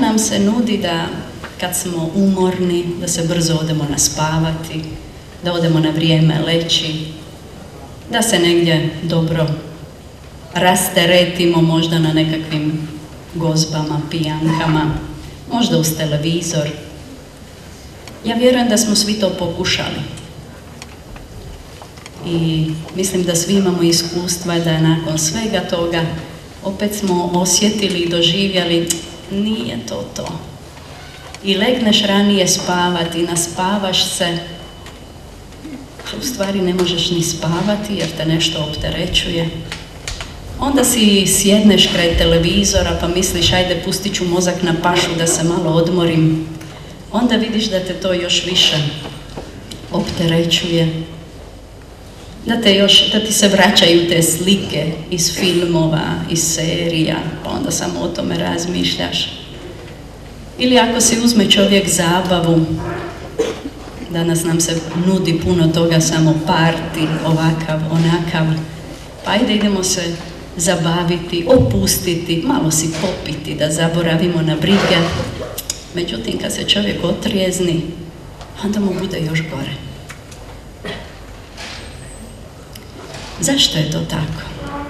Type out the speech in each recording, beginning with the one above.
nam se nudi da kad smo umorni, da se brzo odemo naspavati, da odemo na vrijeme leći, da se negdje dobro rasteretimo, možda na nekakvim gozbama, pijankama, možda uz televizor. Ja vjerujem da smo svi to pokušali. I mislim da svi imamo iskustva da nakon svega toga opet smo osjetili i doživjeli, nije to to. I legneš ranije spavati, naspavaš se, u stvari ne možeš ni spavati jer te nešto opterećuje. Onda si sjedneš kraj televizora pa misliš, ajde pustit ću mozak na pašu da se malo odmorim. Onda vidiš da te to još više opterećuje. Da ti se vraćaju te slike iz filmova, iz serija, pa onda samo o tome razmišljaš. Ili ako si uzme čovjek zabavu, danas nam se nudi puno toga, samo parti, ovakav, onakav, pa ajde idemo se zabaviti, opustiti, malo si popiti, da zaboravimo na brige. Međutim, kad se čovjek otrijezni, onda mu bude još gore. Zašto je to tako?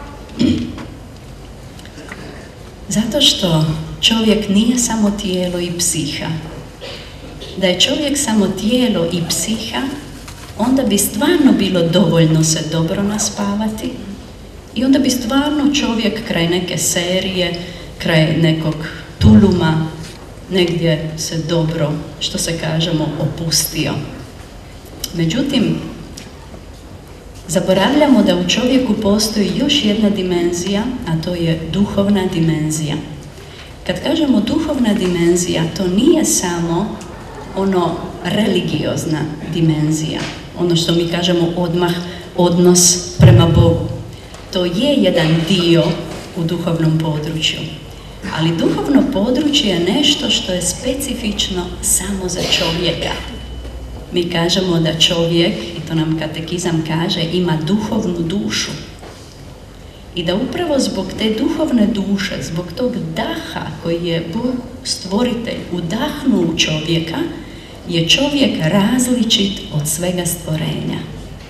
Zato što čovjek nije samo tijelo i psiha. Da je čovjek samo tijelo i psiha, onda bi stvarno bilo dovoljno se dobro naspavati i onda bi stvarno čovjek kraj neke serije, kraj nekog tuluma, negdje se dobro, što se kažemo, opustio. Međutim, zaboravljamo da u čovjeku postoji još jedna dimenzija, a to je duhovna dimenzija. Kad kažemo duhovna dimenzija, to nije samo ono religiozna dimenzija, ono što mi kažemo odmah odnos prema Bogu. To je jedan dio u duhovnom području, ali duhovno područje je nešto što je specifično samo za čovjeka. Mi kažemo da čovjek, i to nam katekizam kaže, ima duhovnu dušu. I da upravo zbog te duhovne duše, zbog tog daha koji je Bog stvoritelj udahnuo u čovjeka, je čovjek različit od svega stvorenja.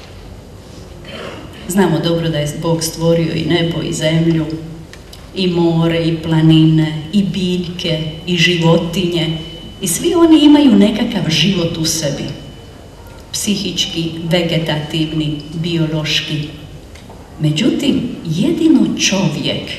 Znamo dobro da je Bog stvorio i nebo i zemlju, i more, i planine, i biljke, i životinje, i svi oni imaju nekakav život u sebi. Psihički, vegetativni, biološki. Međutim, jedino čovjek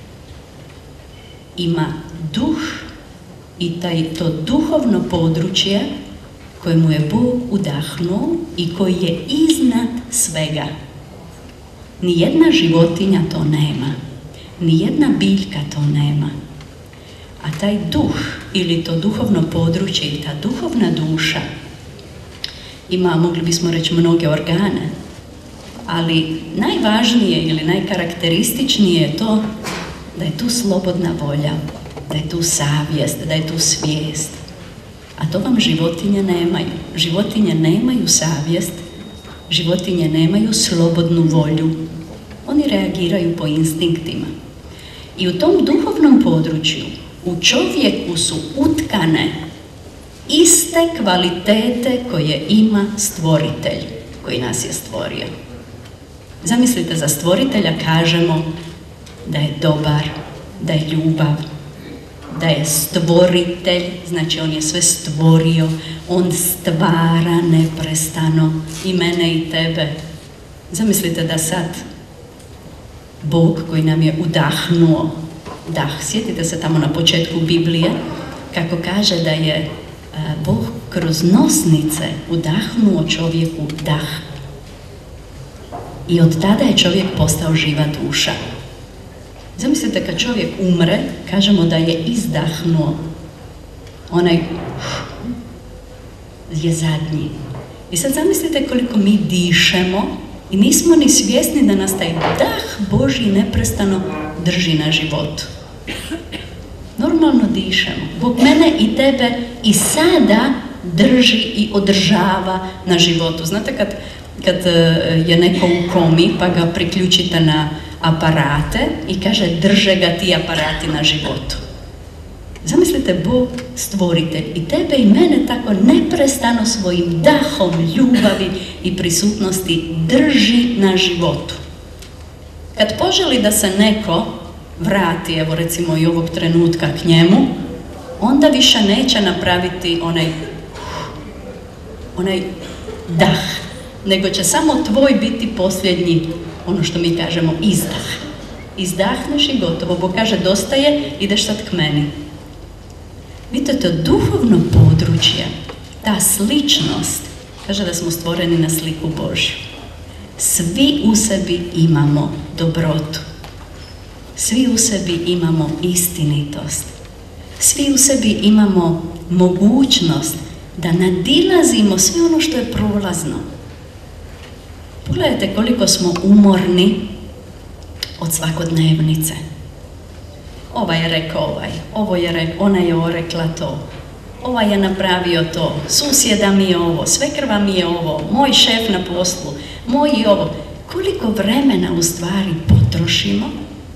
ima duh i to duhovno područje koje mu je Bog udahnuo i koji je iznad svega. Nijedna životinja to nema, nijedna biljka to nema. A taj duh ili to duhovno područje i ta duhovna duša ima, mogli bismo reći, mnoge organe, ali najvažnije ili najkarakterističnije je to da je tu slobodna volja, da je tu savjest, da je tu svijest. A to vam životinje nemaju. Životinje nemaju savjest, životinje nemaju slobodnu volju. Oni reagiraju po instinktima. I u tom duhovnom području u čovjeku su utkane iste kvalitete koje ima stvoritelj koji nas je stvorio. Zamislite, za stvoritelja kažemo da je dobar, da je ljubav, da je stvoritelj, znači on je sve stvorio, on stvara neprestano i mene i tebe. Zamislite da sad Bog koji nam je udahnuo dah, sjetite se tamo na početku Biblije, kako kaže da je Bog kroz nosnice udahnuo čovjeku dah. I od tada je čovjek postao živa duša. Zamislite, kad čovjek umre, kažemo da je izdahnuo. Onaj je zadnji. I sad zamislite koliko mi dišemo i nismo ni svjesni da nas taj dah Božji neprestano drži na životu. Normalno dišemo. Bog mene i tebe i sada drži i održava na životu. Znate, kad je neko u komi pa ga priključite na aparate i kaže drže ga ti aparati na životu. Zamislite, Bog stvoritelj i tebe i mene tako neprestano svojim dahom ljubavi i prisutnosti drži na životu. Kad poželi da se neko vrati, evo recimo i ovog trenutka k njemu, onda više neće napraviti onaj dah, nego će samo tvoj biti posljednji, ono što mi kažemo, izdah. Izdahneš i gotovo. Bog kaže, dosta je, ideš sad k meni. Vidite, to duhovno područje, ta sličnost, kaže da smo stvoreni na sliku Božju. Svi u sebi imamo dobrotu. Svi u sebi imamo istinitost. Svi u sebi imamo mogućnost da nadilazimo sve ono što je prolazno. Pogledajte koliko smo umorni od svakodnevnice. Ovaj je rekao ona je rekla to, ovaj je napravio to, susjeda mi je ovo, svekrva mi je ovo, moj šef na poslu, moj i ovo. Koliko vremena u stvari potrošimo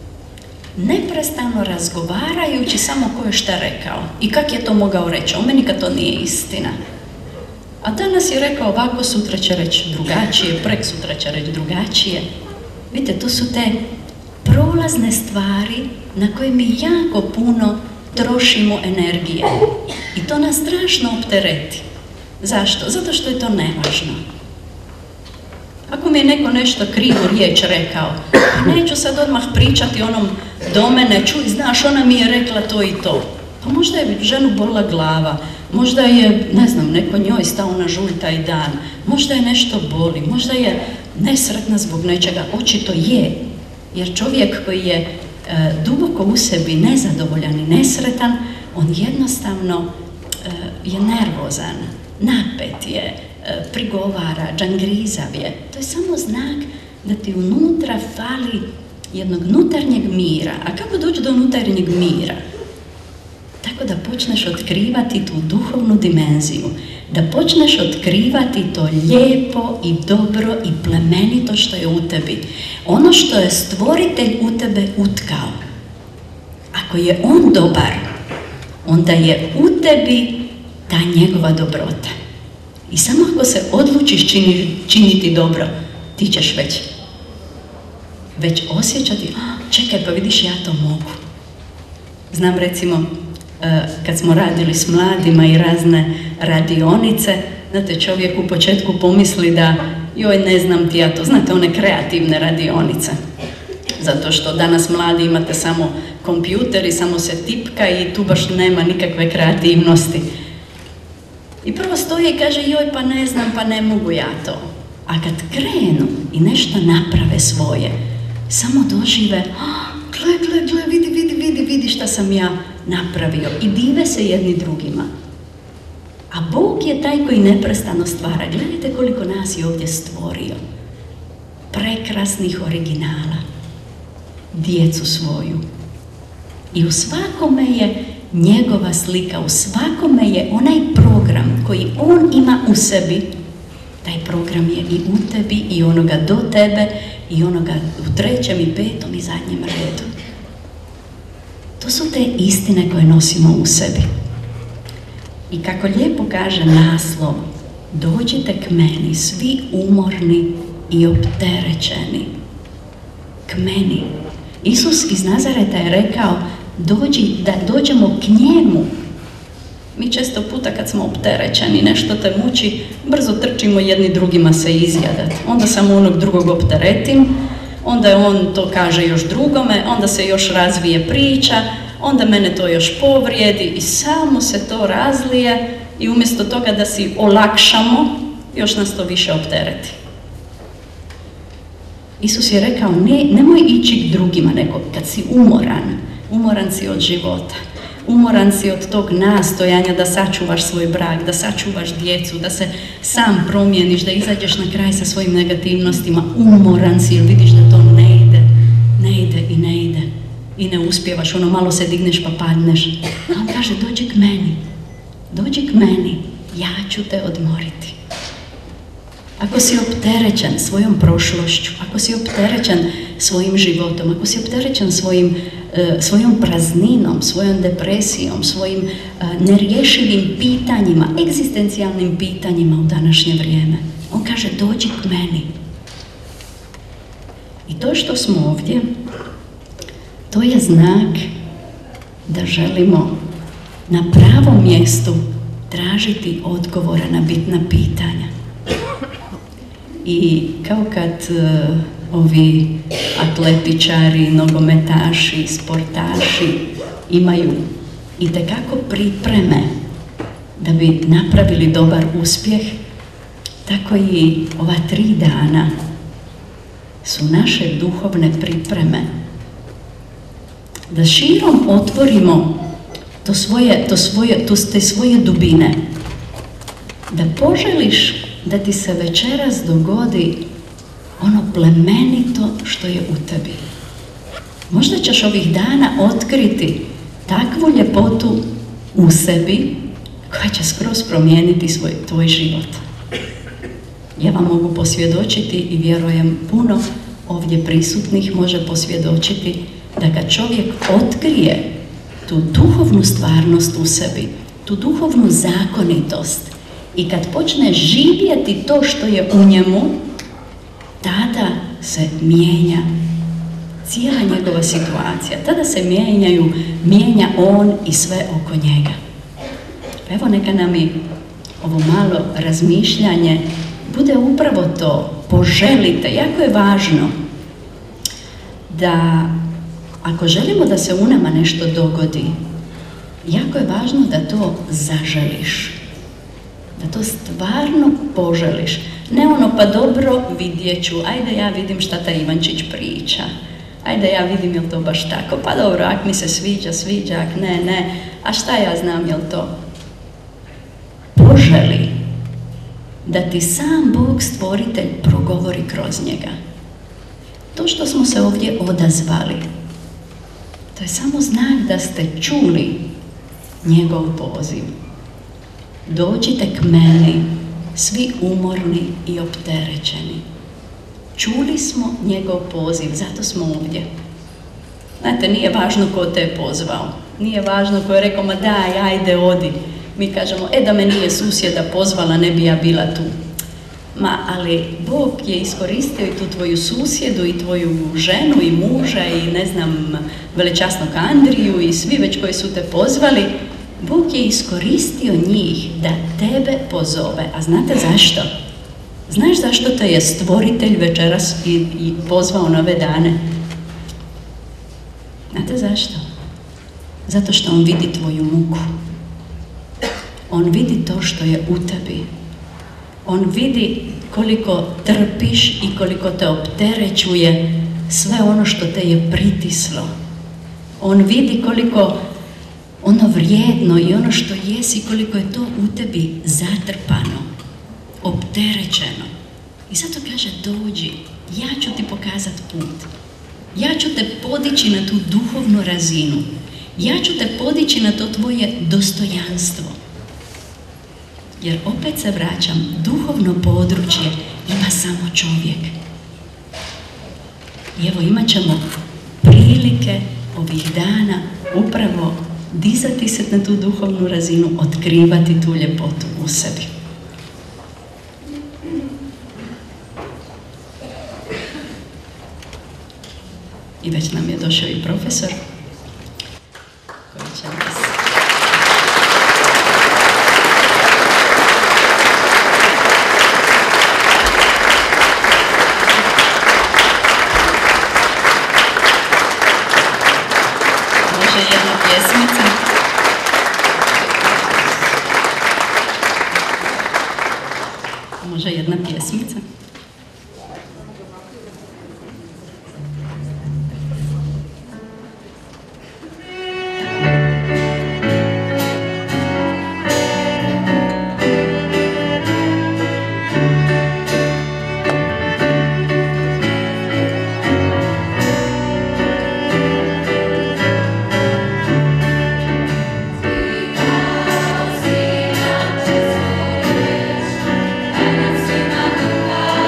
neprestano razgovarajući samo ko je šta rekao i kak je to mogao reći, o meni kad to nije istina. A danas je rekao ovako, sutra će reći drugačije, preksutra će reći drugačije. Vidite, to su te prolazne stvari na koje mi jako puno trošimo energije. I to nas strašno optereti. Zašto? Zato što je to nevažno. Ako mi je neko nešto krivu riječ rekao, neću sad odmah pričati onom do mene, čuj, znaš, ona mi je rekla to i to. Pa možda je ženu bolila glava, možda je, ne znam, neko njoj stao na žulj taj dan, možda je nešto boli, možda je nesretna zbog nečega, očito je. Jer čovjek koji je duboko u sebi nezadovoljan i nesretan, on jednostavno je nervozan, napet je, prigovara, džangrizav je. To je samo znak da ti unutra fali jednog unutarnjeg mira. A kako doći do unutarnjeg mira? Tako da počneš otkrivati tu duhovnu dimenziju, da počneš otkrivati to lijepo i dobro i plemenito što je u tebi. Ono što je stvoritelj u tebe utkao. Ako je on dobar, onda je u tebi ta njegova dobrota. I samo ako se odlučiš činiti dobro, ti ćeš već osjećati, čekaj, pa vidiš, ja to mogu. Znam recimo, kad smo radili s mladima i razne radionice, znate, čovjek u početku pomisli da, joj, ne znam ti ja to, znate, one kreativne radionice. Zato što danas mladi imate samo kompjuter i samo se tipka i tu baš nema nikakve kreativnosti. I prvo stoje i kaže, joj, pa ne znam, pa ne mogu ja to. A kad krenu i nešto naprave svoje, samo dožive, gle, vidi šta sam ja napravio. I dive se jedni drugima. A Bog je taj koji neprestano stvara. Gledajte koliko nas je ovdje stvorio. Prekrasnih originala. Djecu svoju. I u svakome je njegova slika, u svakome je onaj program koji on ima u sebi. Taj program je i u tebi, i onoga do tebe, i onoga u 3. i 5. i zadnjem redu. To su te istine koje nosimo u sebi. I kako lijepo kaže naslov, dođite k meni, svi umorni i opterećeni. K meni. Isus iz Nazareta je rekao, da dođemo k njemu. Mi često puta kad smo opterećeni, nešto te muči, brzo trčimo jedni drugima se izjadati. Onda samo onog drugog opteretim, onda on to kaže još drugome, onda se još razvije priča, onda mene to još povrijedi i samo se to razlije i umjesto toga da si olakšamo, još nas to više optereti. Isus je rekao, nemoj ići k drugima, nego kad si umoran si od života, umoran si od tog nastojanja da sačuvaš svoj brak, da sačuvaš djecu, da se sam promijeniš, da izađeš na kraj sa svojim negativnostima, umoran si jer vidiš da to ne ide i ne uspijevaš, ono malo se digneš pa padneš. A on kaže, dođi k meni, ja ću te odmoriti. Ako si opterećen svojom prošlošću, ako si opterećen svojim životom, ako si opterećen svojim svojom prazninom, svojom depresijom, svojim nerješivim pitanjima, egzistencijalnim pitanjima u današnje vrijeme. On kaže, dođi k meni. I to što smo ovdje, to je znak da želimo na pravom mjestu tražiti odgovora na bitna pitanja. I kao kad ovi atletičari, nogometaši, sportaši imaju itekako pripreme da bi napravili dobar uspjeh, tako i ova 3 dana su naše duhovne pripreme. Da širom otvorimo te svoje dubine. Da poželiš da ti se večeras dogodi ono plemenito što je u tebi. Možda ćeš ovih dana otkriti takvu ljepotu u sebi koja će skroz promijeniti tvoj život. Ja vam mogu posvjedočiti i vjerujem puno ovdje prisutnih može posvjedočiti da kad čovjek otkrije tu duhovnu stvarnost u sebi, tu duhovnu zakonitost i kad počne živjeti to što je u njemu, tada se mijenja cijela njegova situacija. Tada se mijenja on i sve oko njega. Evo neka nam i ovo malo razmišljanje bude upravo to. Poželite, jako je važno da ako želimo da se u nama nešto dogodi, jako je važno da to zaželiš. Da to stvarno poželiš. Ne ono, pa dobro, vidjet ću, ajde ja vidim šta taj Ivančić priča. Ajde ja vidim jel to baš tako, pa dobro, ak mi se sviđa, ak ne, a šta ja znam jel to. Poželi da ti sam Bog stvoritelj progovori kroz njega. To što smo se ovdje odazvali, to je samo znak da ste čuli njegov poziv. Dođite k meni, svi umorni i opterećeni. Čuli smo njegov poziv, zato smo ovdje. Znate, nije važno ko te je pozvao. Nije važno ko je rekao, ma daj, ajde, odi. Mi kažemo, da me nije susjeda pozvala, ne bi ja bila tu. Ali Bog je iskoristio i tu tvoju susjedu i tvoju ženu i muža i ne znam, velečasnog Andriju i svi već koji su te pozvali. Bog je iskoristio njih da tebe pozove. A znate zašto? Znaš zašto te je stvoritelj večeras i pozvao na ove dane? Znate zašto? Zato što on vidi tvoju muku. On vidi to što je u tebi. On vidi koliko trpiš i koliko te opterećuje sve ono što te je pritislo. On vidi koliko ono vrijedno i ono što jesi, koliko je to u tebi zatrpano, opterećeno. I zato kaže, dođi, ja ću ti pokazati put. Ja ću te podići na tu duhovnu razinu. Ja ću te podići na to tvoje dostojanstvo. Jer opet se vraćam, duhovno područje ima samo čovjek. I evo imat ćemo prilike ovih dana upravo dizati se na tu duhovnu razinu, otkrivati tu ljepotu u sebi. I već nam je došao i profesor koji će nas... Može jedna pjesmica? Može jedna pjesmica? I've seen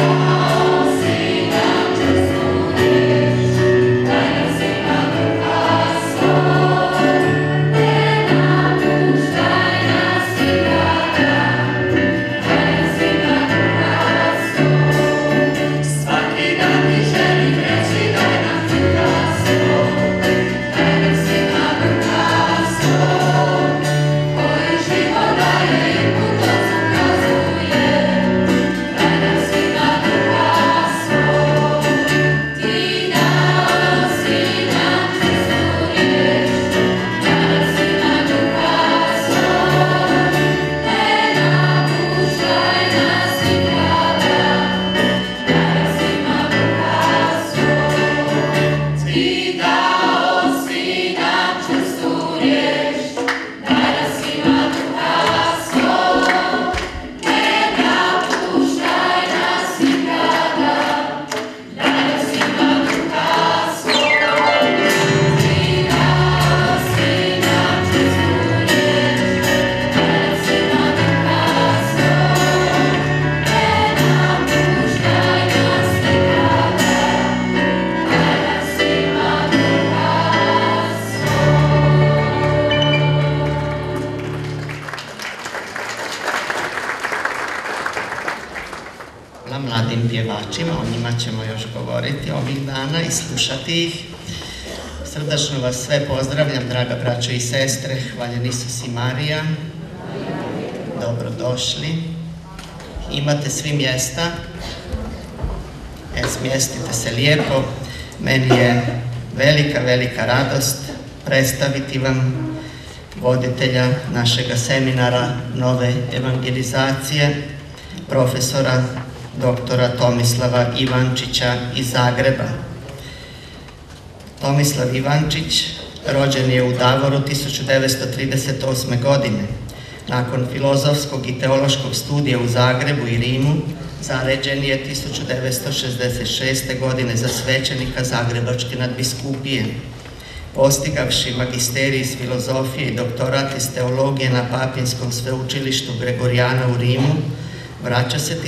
mladim pjevačima, o njima ćemo još govoriti ovih dana i slušati ih. Srdačno vas sve pozdravljam, draga braćo i sestre, hvaljen Isus i Marija. Dobrodošli. Imate svi mjesta? Smjestite se lijepo. Meni je velika radost predstaviti vam voditelja našega seminara Nove evangelizacije, profesora doktora Tomislava Ivančića iz Zagreba. Tomislav Ivančić rođen je u Davoru 1938. godine. Nakon filozofskog i teološkog studija u Zagrebu i Rimu, zaređen je 1966. godine za svećenika Zagrebačke nadbiskupije. Postigavši magisterij iz filozofije i doktorat iz teologije na Papinskom sveučilištu Gregorijana u Rimu, vraća se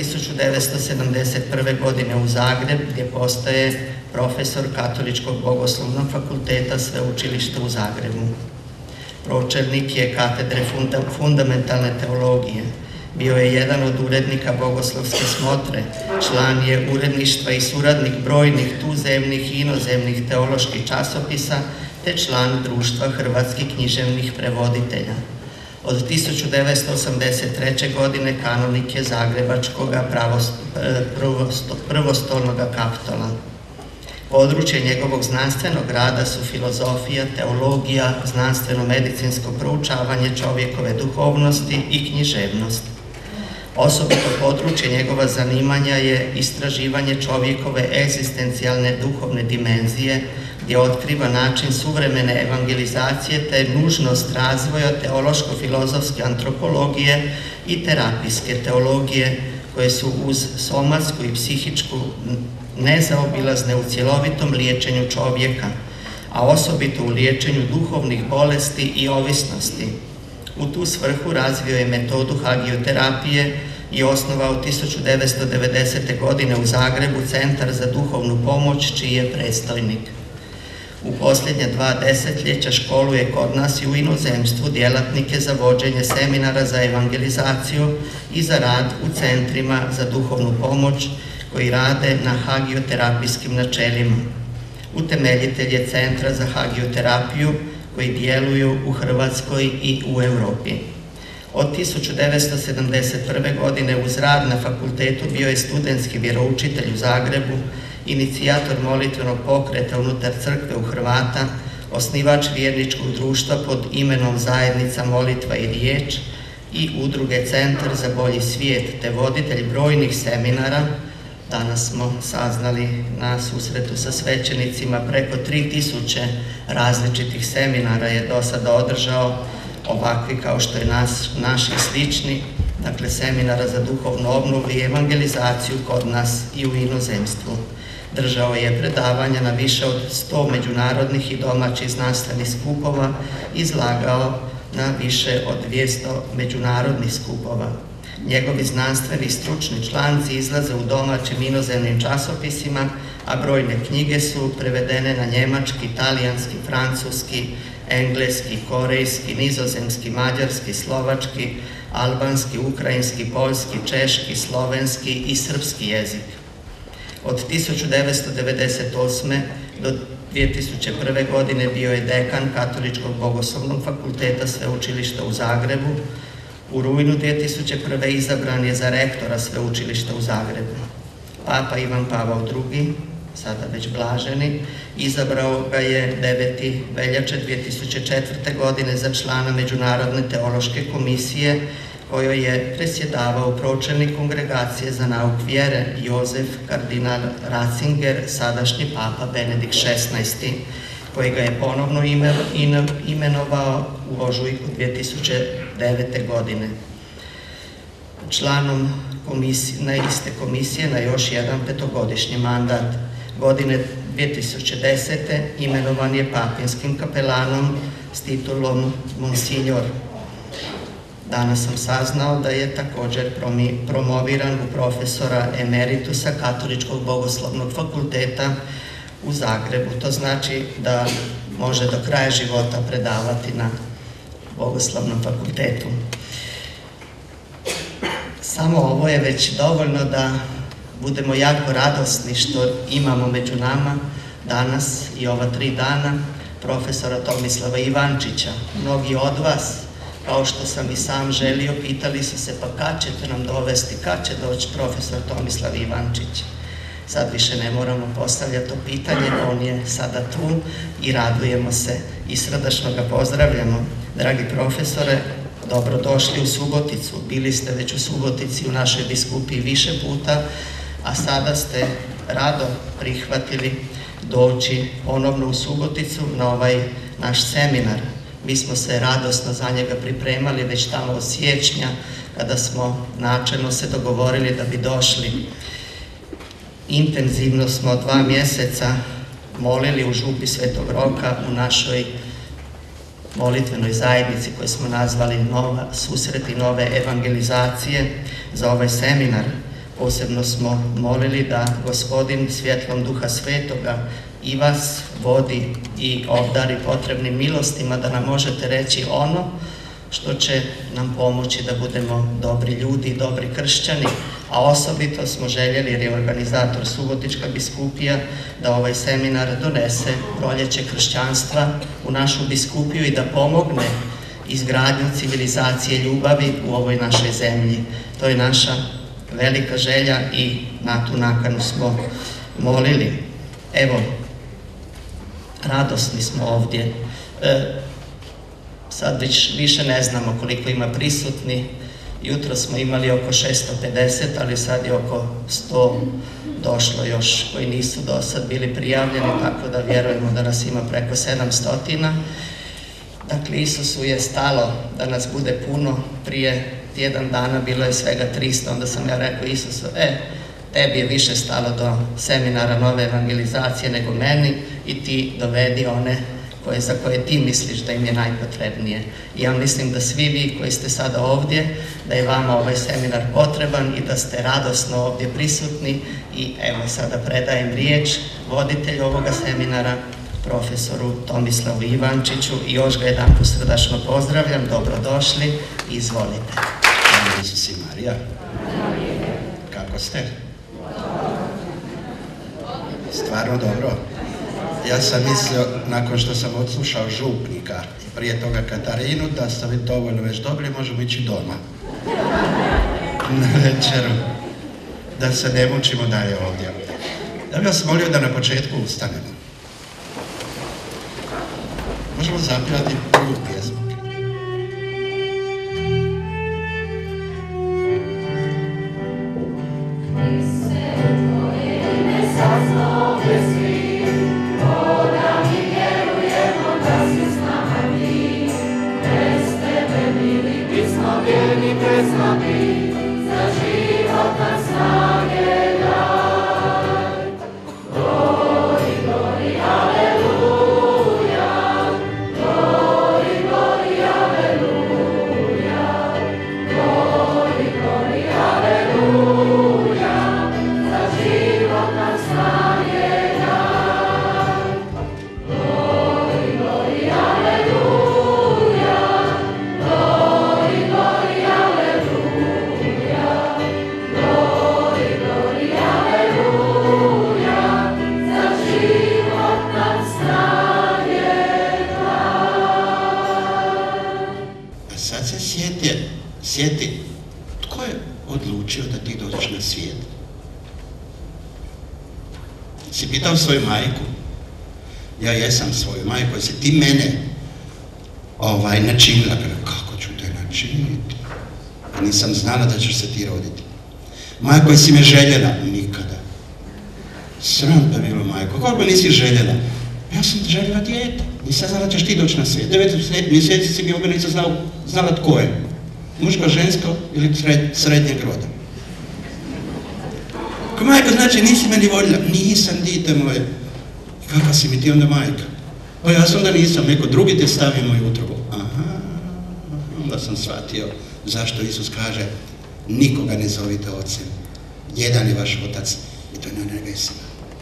1971. godine u Zagreb, gdje postaje profesor Katoličkog bogoslovnog fakulteta sveučilišta u Zagrebu. Pročelnik je katedre fundamentalne teologije. Bio je jedan od urednika Bogoslovske smotre, član je uredništva i suradnik brojnih tuzemnih i inozemnih teoloških časopisa, te član Društva hrvatskih književnih prevoditelja. Od 1983. godine kanonik je Zagrebačkog prvostolnog Kaptola. Područje njegovog znanstvenog rada su filozofija, teologija, znanstveno-medicinsko proučavanje čovjekove duhovnosti i književnost. Osobito područje njegova zanimanja je istraživanje čovjekove egzistencijalne duhovne dimenzije, gdje otkriva način suvremene evangelizacije te nužnost razvoja teološko-filozofske antropologije i terapijske teologije, koje su uz somatsku i psihičku nezaobilazne u cjelovitom liječenju čovjeka, a osobito u liječenju duhovnih bolesti i ovisnosti. U tu svrhu razvio je metodu hagioterapije i osnovao 1990. godine u Zagrebu Centar za duhovnu pomoć, čiji je predstojnik. U posljednje 2 desetljeća školuje kod nas i u inozemstvu djelatnike za vođenje seminara za evangelizaciju i za rad u centrima za duhovnu pomoć koji rade na hagioterapijskim načelima. Utemeljitelj je Centra za hagioterapiju koji djeluju u Hrvatskoj i u Europi. Od 1971. godine uz rad na fakultetu bio je studentski vjeroučitelj u Zagrebu, inicijator molitvenog pokreta unutar crkve u Hrvata, osnivač vjerničkog društva pod imenom Zajednica molitva i riječ i udruge Centar za bolji svijet, te voditelj brojnih seminara. Danas smo saznali na susretu sa svećenicima preko 3000 različitih seminara je do sada održao, ovakvi kao što je naš i slični, dakle seminara za duhovnu obnovu i evangelizaciju kod nas i u inozemstvu. Držao je predavanja na više od 100 međunarodnih i domaćih znanstvenih skupova, izlagao na više od 200 međunarodnih skupova. Njegovi znanstveni i stručni članci izlaze u domaćim inozemnim časopisima, a brojne knjige su prevedene na njemački, talijanski, francuski, engleski, korejski, nizozemski, mađarski, slovački, albanski, ukrajinski, poljski, češki, slovenski i srpski jezik. Od 1998. do 2001. godine bio je dekan Katoličkog bogoslovnog fakulteta Sveučilišta u Zagrebu. U rujnu 2001. izabran je za rektora Sveučilišta u Zagrebu. Papa Ivan Pavao II, sada već blaženi, izabrao ga je 9. veljače 2004. godine za člana Međunarodne teološke komisije, kojoj je presjedavao pročelnik Kongregacije za nauk vjere Jozef kardinal Ratzinger, sadašnji papa Benedikt XVI, koji ga je ponovno imenovao u ožujku 2009. godine. Članom iste komisije na još jedan petogodišnji mandat. Godine 2010. imenovan je papinskim kapelanom s titulom Monsignor. Danas sam saznao da je također promoviran u profesora emeritusa Katoličkog bogoslovnog fakulteta u Zagrebu. To znači da može do kraja života predavati na bogoslovnom fakultetu. Samo ovo je već dovoljno da budemo jako radosni što imamo među nama danas i ova 3 dana profesora Tomislava Ivančića. Mnogi od vas, kao što sam i sam želio, pitali su se pa kad ćete nam dovesti, kad će doći profesor Tomislav Ivančić. Sad više ne moramo postavljati to pitanje, on je sada tu i radujemo se i srdačno ga pozdravljamo. Dragi profesore, dobrodošli u Suboticu. Bili ste već u Subotici u našoj biskupiji više puta, a sada ste rado prihvatili doći ponovno u Suboticu na ovaj naš seminar. Mi smo se radosno za njega pripremali već tamo od siječnja, kada smo načelno se dogovorili da bi došli. Intenzivno smo 2 mjeseca molili u župi Svetog Roka u našoj molitvenoj zajednici koju smo nazvali Susreti nove evangelizacije za ovaj seminar. Posebno smo molili da Gospodin svjetlom Duha Svetoga i vas vodi i obdari potrebnim milostima da nam možete reći ono što će nam pomoći da budemo dobri ljudi i dobri kršćani, a osobito smo željeli, jer je organizator Subotička biskupija, da ovaj seminar donese proljeće kršćanstva u našu biskupiju i da pomogne izgradnju civilizacije ljubavi u ovoj našoj zemlji. To je naša velika želja i na tu nakanu smo molili. Evo, radosni smo ovdje. Sad više ne znamo koliko ima prisutni. Jutro smo imali oko 650, ali sad je oko 100 došlo još koji nisu do sad bili prijavljeni, tako da vjerujemo da nas ima preko 700. Dakle, Isusu je stalo da nas bude puno. Prije tjedan dana bilo je svega 300, onda sam ja rekao Isusu, tebi je više stalo do seminara nove evangelizacije nego meni i ti dovedi one za koje ti misliš da im je najpotrebnije. I ja mislim da svi vi koji ste sada ovdje, da je vama ovaj seminar potreban i da ste radosno ovdje prisutni. I evo sada predajem riječ voditelju ovoga seminara, profesoru Tomislavu Ivančiću, i još ga jedanput srdačno pozdravljam, dobrodošli, izvolite. Hvala Isus i Marija. Kako ste? Stvarno dobro. Ja sam mislio, nakon što sam odslušao župnika, prije toga Katarinu, da ste vi dovoljno već dobili, možemo ići doma. Na večeru. Da se ne mučimo dalje ovdje. Ja bih vas molio da na početku ustanemo. Možemo zapjevati prvu pjesmu. Glory, glory, Si pitao svoju majku? Ja jesam svoju majku, jesi ti mene načinila? Kako ću te načiniti? A nisam znala da ćeš se ti roditi. Majko, jesi me željela? Nikada. Sram te bilo, majko. Kako nisi željela? Ja sam željela dijete. Nisam znala da ćeš ti doći na svijet. 9 mjeseci si mi opet nisam znala tko je. Muško, žensko ili srednjeg roda. Ko majko, znači nisi meni voljela? Nisam, dite moje. Kakva si mi ti onda majka? Pa ja sam onda nisam, neko drugi te stavi moju utrobu. Aha, onda sam shvatio zašto Isus kaže nikoga ne zovite ocem. Jedan je vaš otac i to je na nebesima.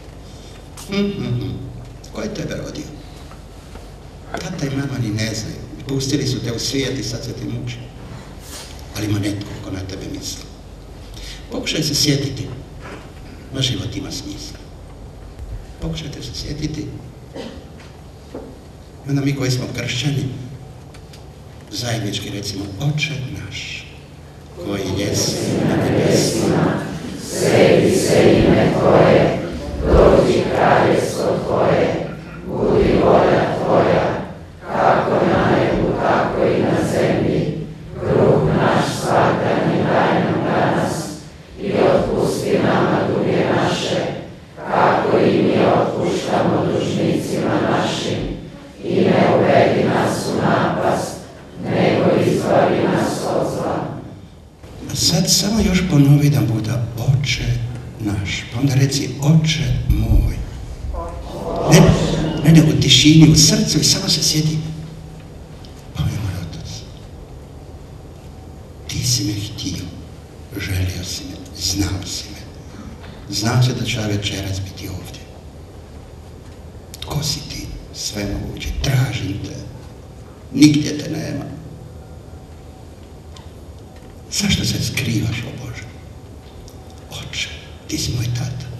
Ko je tebe rodio? Tata i mama ni ne znaju. Pustili su te u svijet i sad se ti muči. Ali ima netko ko na tebe misli. Pokušaj se sjetiti. Vaš život ima smisla. Pokušajte se sjetiti. I onda mi koji smo kršćani, zajednički recimo, Oče naš, koji jesi na nebesima, sveti se ime Tvoje, dođi kraljevstvo Tvoje, budi volja Tvoja, kako na nebu, tako i na zemlji. Kruh naš svakdanji daj nam danas i otpusti nama duge naše, kako i mi otpuštamo dužnicima našim, i ne uvedi nas u napast, nego izbavi nas od zla. A sad samo još ponovi jedan puta, Oče naš, pa onda reci Oče moj. Ne, u tišini, u srcu i samo se sjeti, pa je moj otac. Ti si me htio, želio si me, znao si me. Znao se da ću ja večeras biti ovdje. Tko si ti? Sve moguće. Tražim te. Nigdje te nema. Zašto se skrivaš, o Bože? Oče, ti si moj tata.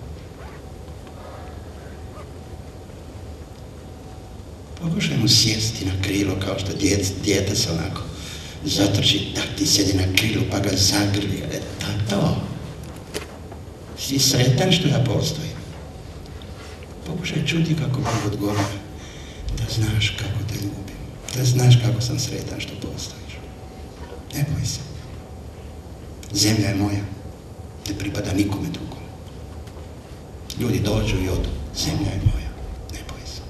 Pokušaj mu sjesti na krilo kao što dijete se onako zatrči, tak ti sjedi na krilu pa ga zagrli. Tato, si sretan što ja postojim? Pokušaj čuti kako Bog odgovara. Da znaš kako te ljubim. Da znaš kako sam sretan što postojiš. Ne boj se. Zemlja je moja. Ne pripada nikome drugom. Ljudi dođu i odu. Zemlja je moja. Ne boj se.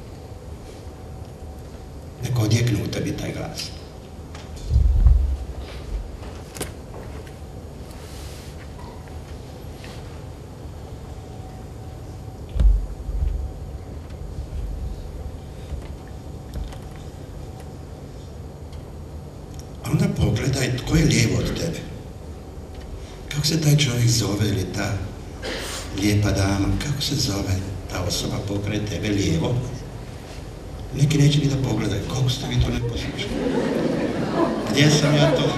Neko odjekne u tebi taj glas. Onda pogledaj tko je lijevo od tebe. Kako se taj čovjek zove ili ta lijepa dama, kako se zove ta osoba pokraj tebe lijevo? Neki neće ni da pogledaju, kako ste vi to ne poslušali? Gdje sam ja to?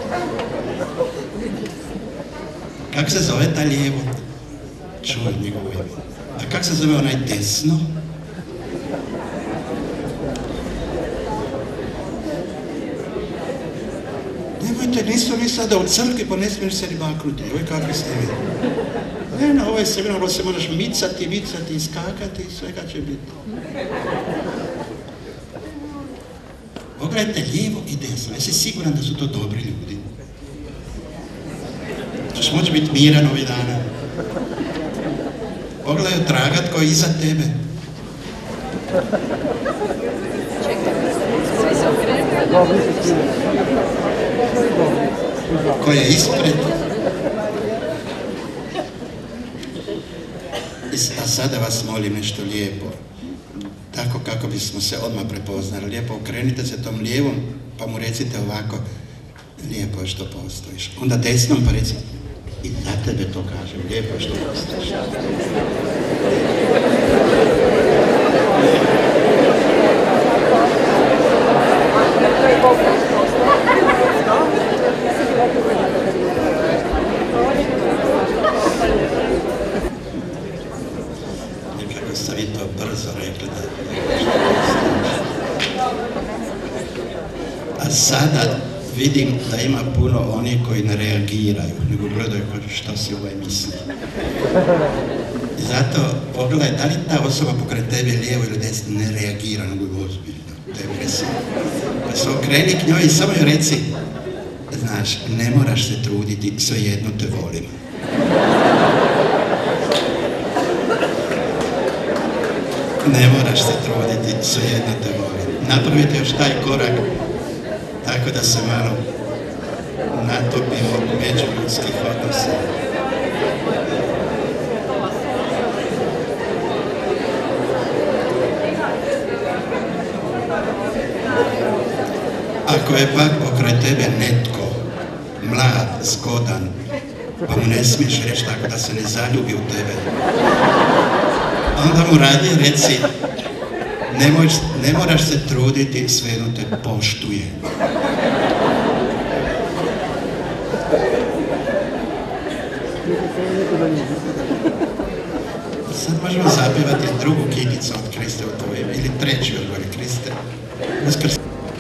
Kako se zove ta lijevo? Čuj njegovo ime. A kako se zove onaj desno? Nemojte, nisu mi sada u crkvi, pa ne smiješ se ni maknuti. Oj, kakvi ste vi. Ne, na ovaj seminar se moraš micati, iskakati i svega će biti. Pogledajte lijevo i desno. Jesi siguran da su to dobri ljudi? Češ moći biti miran ovih dana. Pogledaj tragat koji je iza tebe. Ko je ispred. A sada vas molim nešto lijepo. Tako kako bismo se odmah prepoznali. Lijepo okrenite se tom lijevom pa mu recite ovako. Lijepo je što postojiš. Onda desnom pa reci. I za tebe to kažem. Lijepo je što postojiš. Nekako ste vi to brzo rekli da... A sada vidim da ima puno onih koji ne reagiraju, nego gledaju što si ovaj misli. Zato pogledaj da li ta osoba pokraj tebe lijevo ili desno ne reagira, nego je ozbiljno, depresivno. Pa se okreni k njoj i samo joj reci, znaš, ne moraš se truditi, svejedno te volim. Ne moraš se truditi, svejedno te volim. Napravite još taj korak, tako da se malo natopimo međuljudskih odnosa. Ako je pak pokraj tebe netko, mlad, zgodan, pa mu ne smiješ reći tako da se ne zaljubi u tebe, onda mu radije reci, ne moraš se truditi, svejedno te poštuje. Sad možemo zapjevati drugu kikicu od Kriste u tvoje, ili treću od bolje Kriste. Uskrs.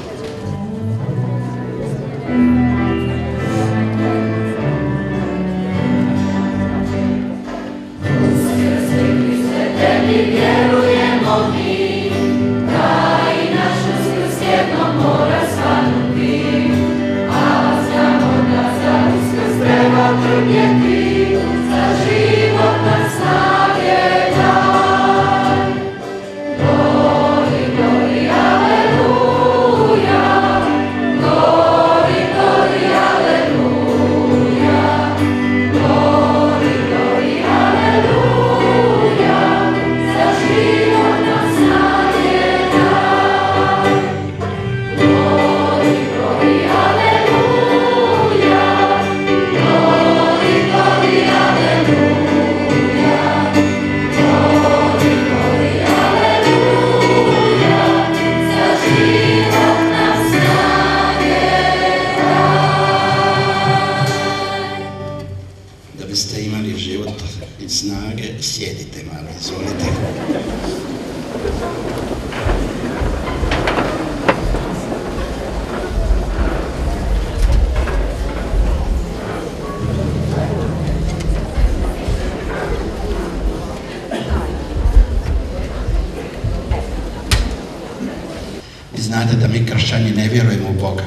Sjedite malo, izvolite. Vi znate da mi kršćani ne vjerujemo u Boga.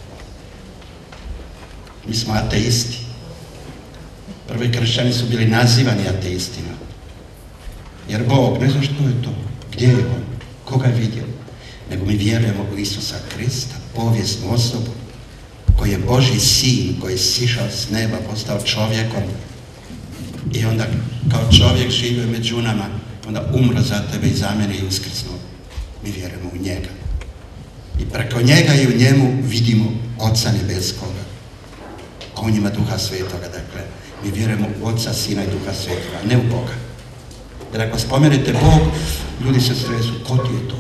Mi smo ateisti. Prvi kršćani su bili nazivani ateistima. Jer Bog, ne znam što je to, gdje je On, koga je vidio, nego mi vjerujemo u Isusa Krista, povijesnu osobu, koji je Božji sin, koji je sišao s neba, postao čovjekom i onda kao čovjek živio među nama, onda umro za tebe i za mene i uskrsnuo. Mi vjerujemo u njega. I preko njega i u njemu vidimo Oca Nebeskoga. A on ima Duha Svetoga, dakle. Mi vjerujemo u Oca, Sina i Duha Svetoga, a ne u Boga. Jer ako spomenete Bog, ljudi se stresu, ko ti je to?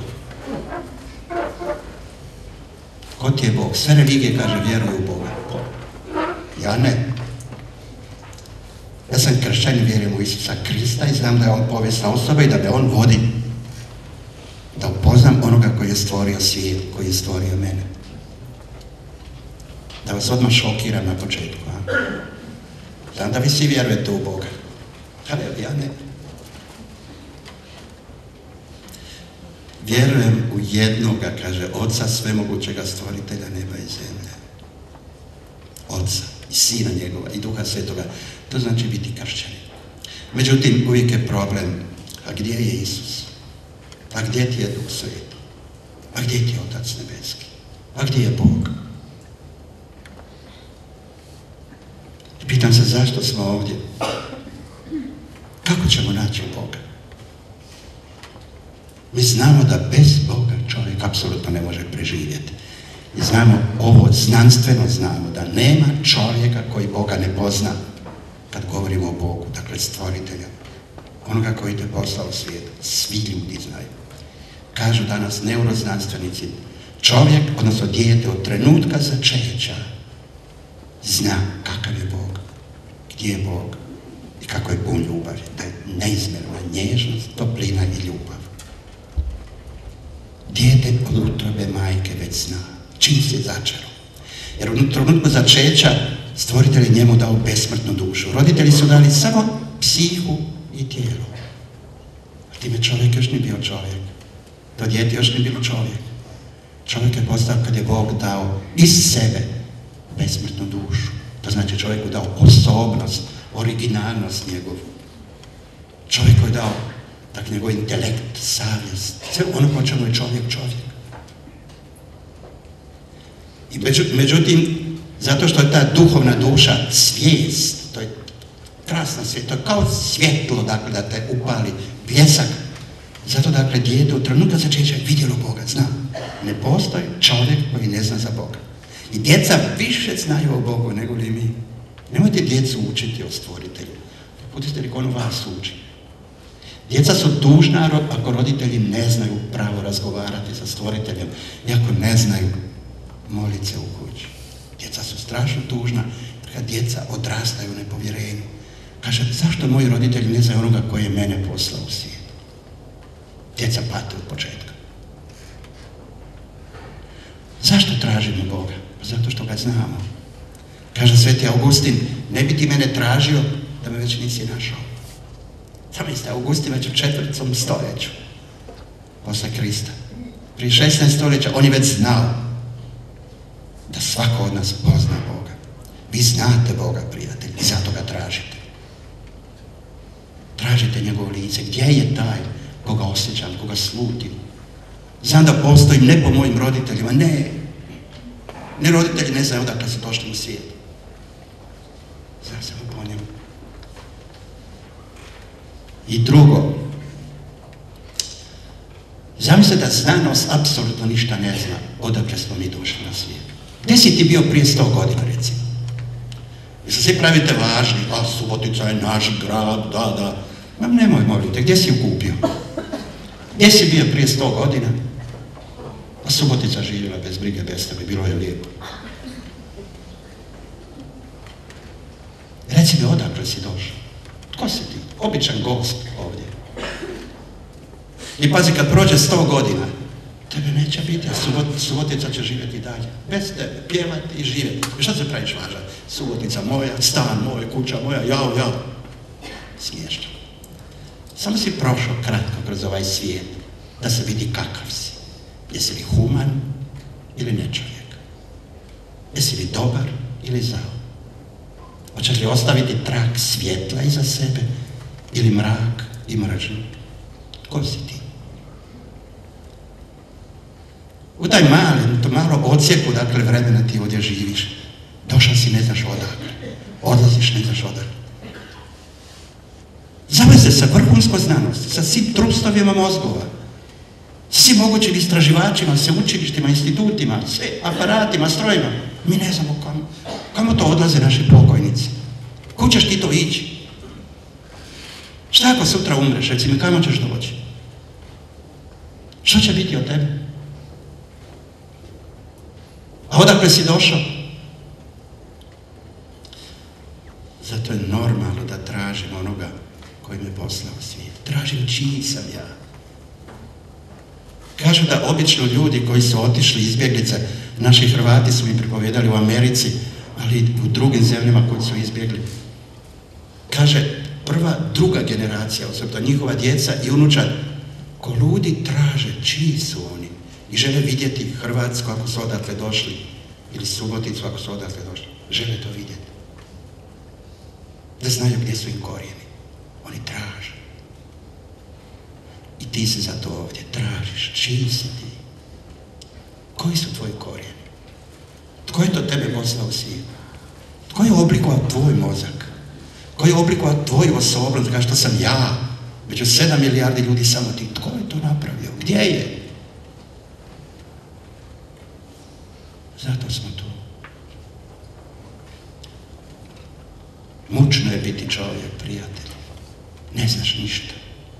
Ko ti je Bog? Sve religije, kaže, vjeruju u Boga. Ko? Ja ne. Ja sam kršćan i vjerujem u Isusa Krista i znam da je On povijesna osoba i da me On vodi. Da upoznam onoga koji je stvorio svijet, koji je stvorio mene. Da vas odmah šokiram na početku, a? Znam da vi svi vjerujete u Boga. Ali ja ne. Vjerujem u jednoga, kaže, Oca svemogućega stvoritelja neba i zemlje. Oca i Sina njegova i Duha Svetoga. To znači biti kršćanin. Međutim, uvijek je problem, a gdje je Isus? A gdje ti je Duh Sveti? A gdje ti je Otac Nebeski? A gdje je Bog? I pitam se zašto smo ovdje? Kako ćemo naći Boga? Mi znamo da bez Boga čovjek apsolutno ne može preživjeti. I znamo ovo, znanstveno znamo, da nema čovjeka koji Boga ne pozna kad govorimo o Bogu, dakle stvoritelja, onoga koji te poslao u svijet. Svi ljudi znaju. Kažu danas neuroznanstvenici, čovjek, odnosno dijete od trenutka začeća, zna kakav je Bog, gdje je Bog i kako je pun ljubavi, da je neizmjerna nježnost, toplina i ljubav. Dijete od utrobe majke već zna čim se začelo. Jer u trenutku začeća stvoritelj je njemu dao besmrtnu dušu. Roditelji su dali samo psihu i tijelo. A time čovjek još nije bio čovjek. To dijete još nije bilo čovjek. Čovjek je postao kad je Bog dao iz sebe besmrtnu dušu. To znači čovjeku dao osobnost, originalnost njegovu. Čovjeku je dao tak njegov intelekt, savjest, sve ono po čemu je čovjek. I međutim, zato što je ta duhovna duša svijest, to je krasna svijest, to je kao svjetlo, dakle, da te upali, bljesak. Zato, dakle, dijete u trenutku začeća vidjelo Boga, zna. Ne postoji čovjek koji ne zna za Boga. I djeca više znaju o Bogu nego li mi. Nemojte djecu učiti o stvoritelju. Pustite li ono vas uči. Djeca su tužna ako roditelji ne znaju pravo razgovarati sa stvoriteljem i ako ne znaju moliti se u kući. Djeca su strašno tužna kad djeca odrastaju u nepovjerenju. Kaže, zašto moji roditelji ne znaju onoga koji je mene poslao u svijet? Djeca pate od početka. Zašto tražimo Boga? Zato što ga znamo. Kaže Sveti Augustin, ne bi ti mene tražio da me već nisi našao. Zamislite, Augustin već u 4. stoljeću posle Krista. Prije 16 stoljeća on je već znao da svako od nas pozna Boga. Vi znate Boga, prijatelji, i zato ga tražite. Tražite njegovo lice. Gdje je taj koga osjećam, koga slutim? Znam da postojim ne po mojim roditeljima, ne. Ne, roditelji ne znaju odakle su došli u svijet. Znam samo po njemu. I drugo, zamislite da znanost apsolutno ništa ne zna odakle smo mi došli na svijet. Gdje si ti bio prije 100 godina, recimo? I se svi pravite važni, a Subotica je naš grad, da. Ma nemoj, molite, gdje si ju kupio? Gdje si bio prije 100 godina? A Subotica živjela bez brige, bez tebe, bilo je lijepo. Reci mi, odakle si došao? Tko si ti? Običan gost ovdje. I pazi, kad prođe 100 godina, tebe neće biti, a Subotica će živjeti i dalje. Bez tebe, pjevati i živjeti. I šta se praviš važan? Subotica moja, stan moj, kuća moja, jao. Smiješno. Samo si prošao kratko kroz ovaj svijet, da se vidi kakav si. Jesi li human ili nečovjek? Jesi li dobar ili zao? Hoćeš li ostaviti trag svjetla iza sebe ili mrak i mržnju? Ko si ti? U taj malo odsjeku, dakle, vremena ti ovdje živiš. Došao si, ne znaš odakle. Odlaziš, ne znaš odakle. Zamisli sa vrhunskom znanosti, sa svim trustovima mozgova, sa svim mogućim istraživačima, sa učilištima, institutima, sve aparatima, strojima. Mi ne znamo kamo to odlaze naši pokojnici. Kud ćeš ti to ići? Šta ako sutra umreš, reci mi, kamo ćeš doći? Što će biti od tebe? A odakle si došao? Zato je normalno da tražim onoga koji me poslao u svijet. Tražim čiji sam ja. Kažu da obično ljudi koji su otišli izbjeglice, naši Hrvati su mi pripovijedali u Americi, ali i u drugim zemljama koji su izbjegli. Kaže, druga generacija, osobito njihova djeca i unučad, ko ludi traže čiji su oni i žele vidjeti Hrvatsku ako su odatle došli ili Suboticu ako su odatle došli. Žele to vidjeti. Da znaju gdje su im korijeni. Oni traže. I ti si zato ovdje, tražiš. Čiji si ti? Koji su tvoji korijeni? Tko je to tebe poslao u svijet? Tko je oblikovao tvoj mozak? Tko je oblikovao tvoju osobnost, kao što sam ja? Među 7 milijardi ljudi samo ti. Tko je to napravio? Gdje je? Zato smo tu. Mučno je biti čovjek, prijatelj. Ne znaš ništa.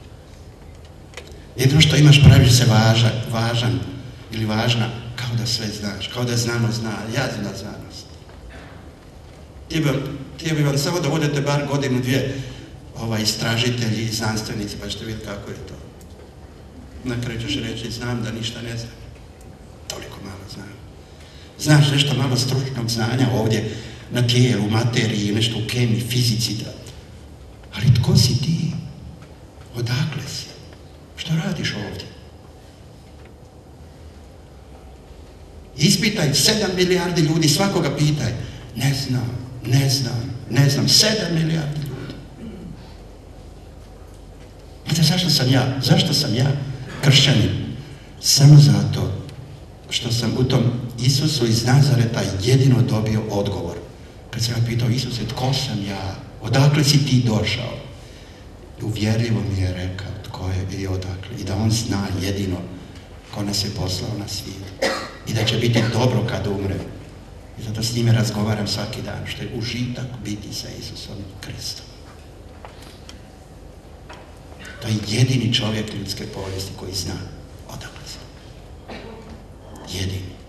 Jedno što imaš, praviš se važan ili važna, kao da sve znaš, kao da znanost zna. Ja znam znanost. Htio bi vam samo da budete bar godinu, dvije istražitelji i znanstvenici, pa ćete vidjeti kako je to. Na kraju ćeš reći, znam da ništa ne znam. Toliko malo znam. Znaš nešto malo stručnog znanja ovdje na tijelu, materiji, nešto u kemiji, fizici, ali tko si ti? Što radiš ovdje? Ispitaj 7 milijardi ljudi, svakoga pitaj. Ne znam, 7 milijardi ljudi. Znate zašto sam ja kršćanin? Samo zato što sam u tom Isusu iz Nazareta jedino dobio odgovor. Kad sam ga pitao, Isuse, tko sam ja? Odakle si ti došao? Uvjerljivo mi je rekao tko je i odakle. I da on zna jedino ko nas je poslao na svijet. I da će biti dobro kad umre. I zato s njime razgovaram svaki dan, što je užitak biti sa Isusom Kristom. To je jedini čovjek ljudske povijesti koji zna odakle sam. Jedini.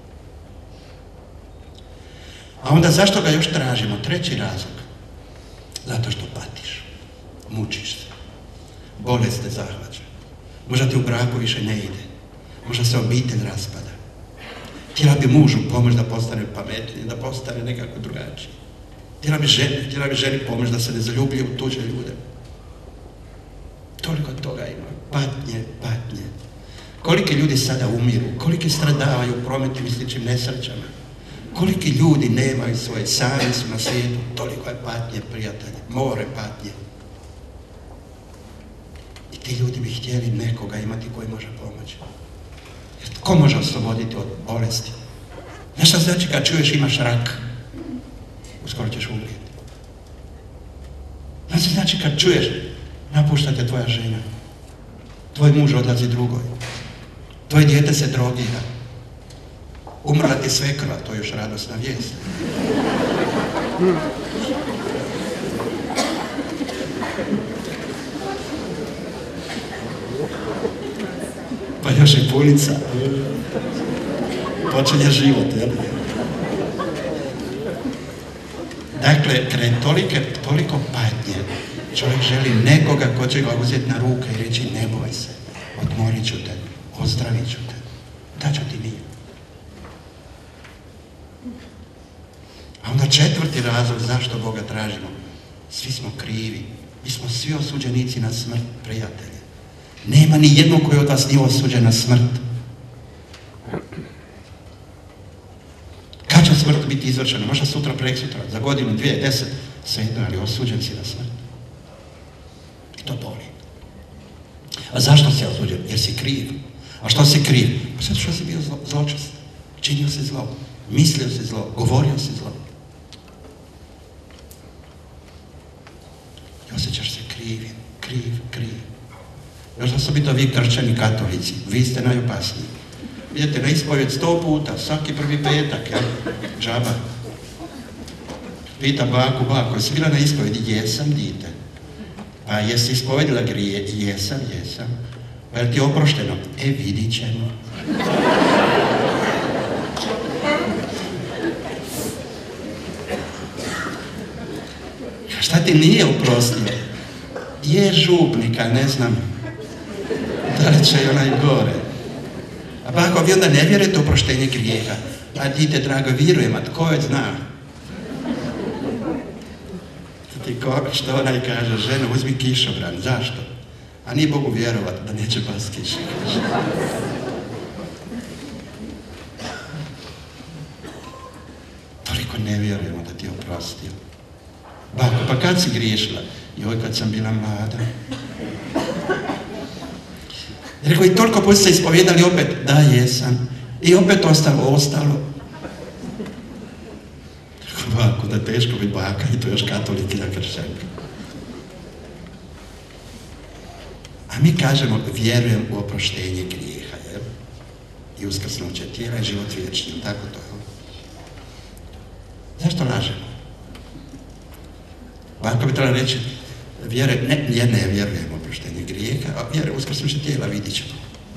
A onda zašto ga još tražimo? Treći razlog. Zato što patiš. Mučiš se. Bolest te zahvaća. Možda ti u braku više ne ide. Možda se obitelj raspada. Htjela bi mužu pomoći da postane pametniji, da postane nekako drugačiji. Htjela bi ženi pomoći da se ne zaljubljuje u tuđe ljude. Toliko toga ima. Patnje. Koliki ljudi sada umiru, koliki stradavaju u prometu i sličnim nesrećama. Koliki ljudi nemaju svoje savjesti na svijetu, toliko je patnje, prijatelji, more patnje. I ti ljudi bi htjeli nekoga imati koji može pomoći. Jer tko može osloboditi od bolesti? Znaš šta znači kad čuješ imaš rak? Uskoro ćeš umrijeti. Znaš šta znači kad čuješ napušta te tvoja žena, tvoj muž odlazi drugoj, tvoje dijete se drogira, umrla ti svekrva, to je još radosna vijest. Pa još i punica. Počinje život, jel? Dakle, kraj toliko patnje, čovjek želi nekoga ko će ga uzeti na ruke i reći ne boj se, odmorit ću te, ozdravit ću te, daću ti mir. A onda četvrti razlog zašto Boga tražimo. Svi smo krivi, mi smo svi osuđenici na smrt, prijatelje. Nema ni jednog koji od vas nije osuđen na smrt. Kad će smrt biti izvršena? Možda sutra, preksutra, za godinu, 2, 10, svejedno, ali osuđen si na smrt. I to boli. A zašto si osuđen? Jer si kriv. A što si kriv? Pa zato što si bio zločest. Činio si zlo. Mislio si zlo. Govorio si zlo. I osjećaš se kriv. Još osobito vi kršćani katolici. Vi ste najopasniji. Idete na ispovjed 100 puta, svaki prvi petak, jel? Džaba. Pita bako, jesi bila na ispovjedi? Jesam, dite. Pa jesi ispovedila grije? Jesam. Pa je li ti oprošteno? Vidit ćemo. Šta ti nije oprostio? Je župnika, ne znam. Da li će i onaj gore? A pa ako vi onda ne vjerujete u oproštenje grijeha, a dite drago, vjerujem, a tko već zna? Što onaj kaže, žena, uzmi kišobran, zašto? A nije Bogu vjerovat da neće pas kiša. Toliko ne vjerujemo da ti je oprostio. Bako, pa kad si griješila? Joj, kad sam bila mlada. Rekao, i toliko puta ste ispovjedali opet, da, jesam. I opet ostalo. Bako, da teško biti baka i to još katolik i da kršćanka. A mi kažemo, vjerujem u oproštenje grijeha, jel? I uskrsnuće tijela i život vječni, tako to je. Zašto lažemo? Bako bi trebala reći, ne vjerujem u oproštenje grijeha, a vjerujem u uskrsnuće tijela, vidit ćemo.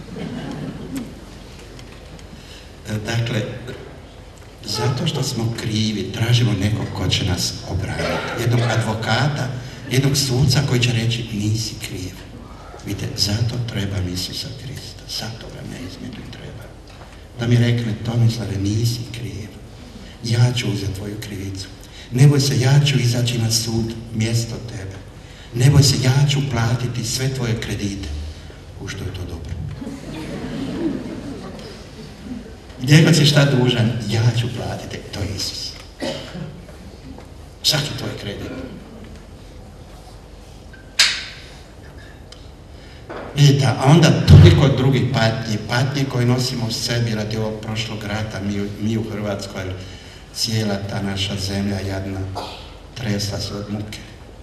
Dakle, zato što smo krivi, tražimo nekog ko će nas obraniti. Jednog advokata, jednog suca koji će reći nisi kriv. Vidite, zato trebam Isusa Krista, zato ga neizmjerno treba. Da mi rekne, Tomislave, nisi kriv. Ja ću uzeti tvoju krivicu. Ne boj se, ja ću izaći na sud mjesto tebe. Ne boj se, ja ću platiti sve tvoje kredite. u što je to dobro. Gdje god si šta dužan, ja ću platiti, to je Isus. Svaki tvoj kredit. Vidite, a onda toliko drugih patnji koje nosimo u sebi radi ovog prošlog rata, mi u Hrvatskoj, cijela ta naša zemlja jadna, tresla se od muke.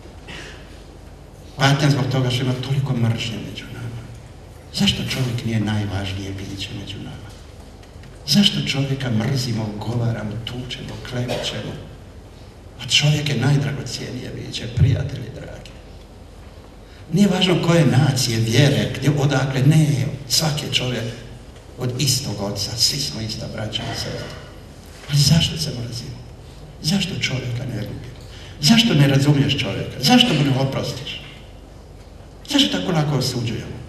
Patnja zbog toga što ima toliko mržnje među nama. Zašto čovjek nije najvažnije biće među nama? Zašto čovjeka mrzimo, ugovaramo, tučemo, klevećemo? A čovjek je najdragocijenije biće, prijatelji dragi. Nije važno koje nacije, vjere, odakle, ne, svaki je čovjek od istog oca, svi smo ista braća i sestre. Ali zašto se mrzimo? Zašto čovjeka ne ljubimo? Zašto ne razumiješ čovjeka? Zašto mu ne oprostiš? Zašto tako lako osuđujemo?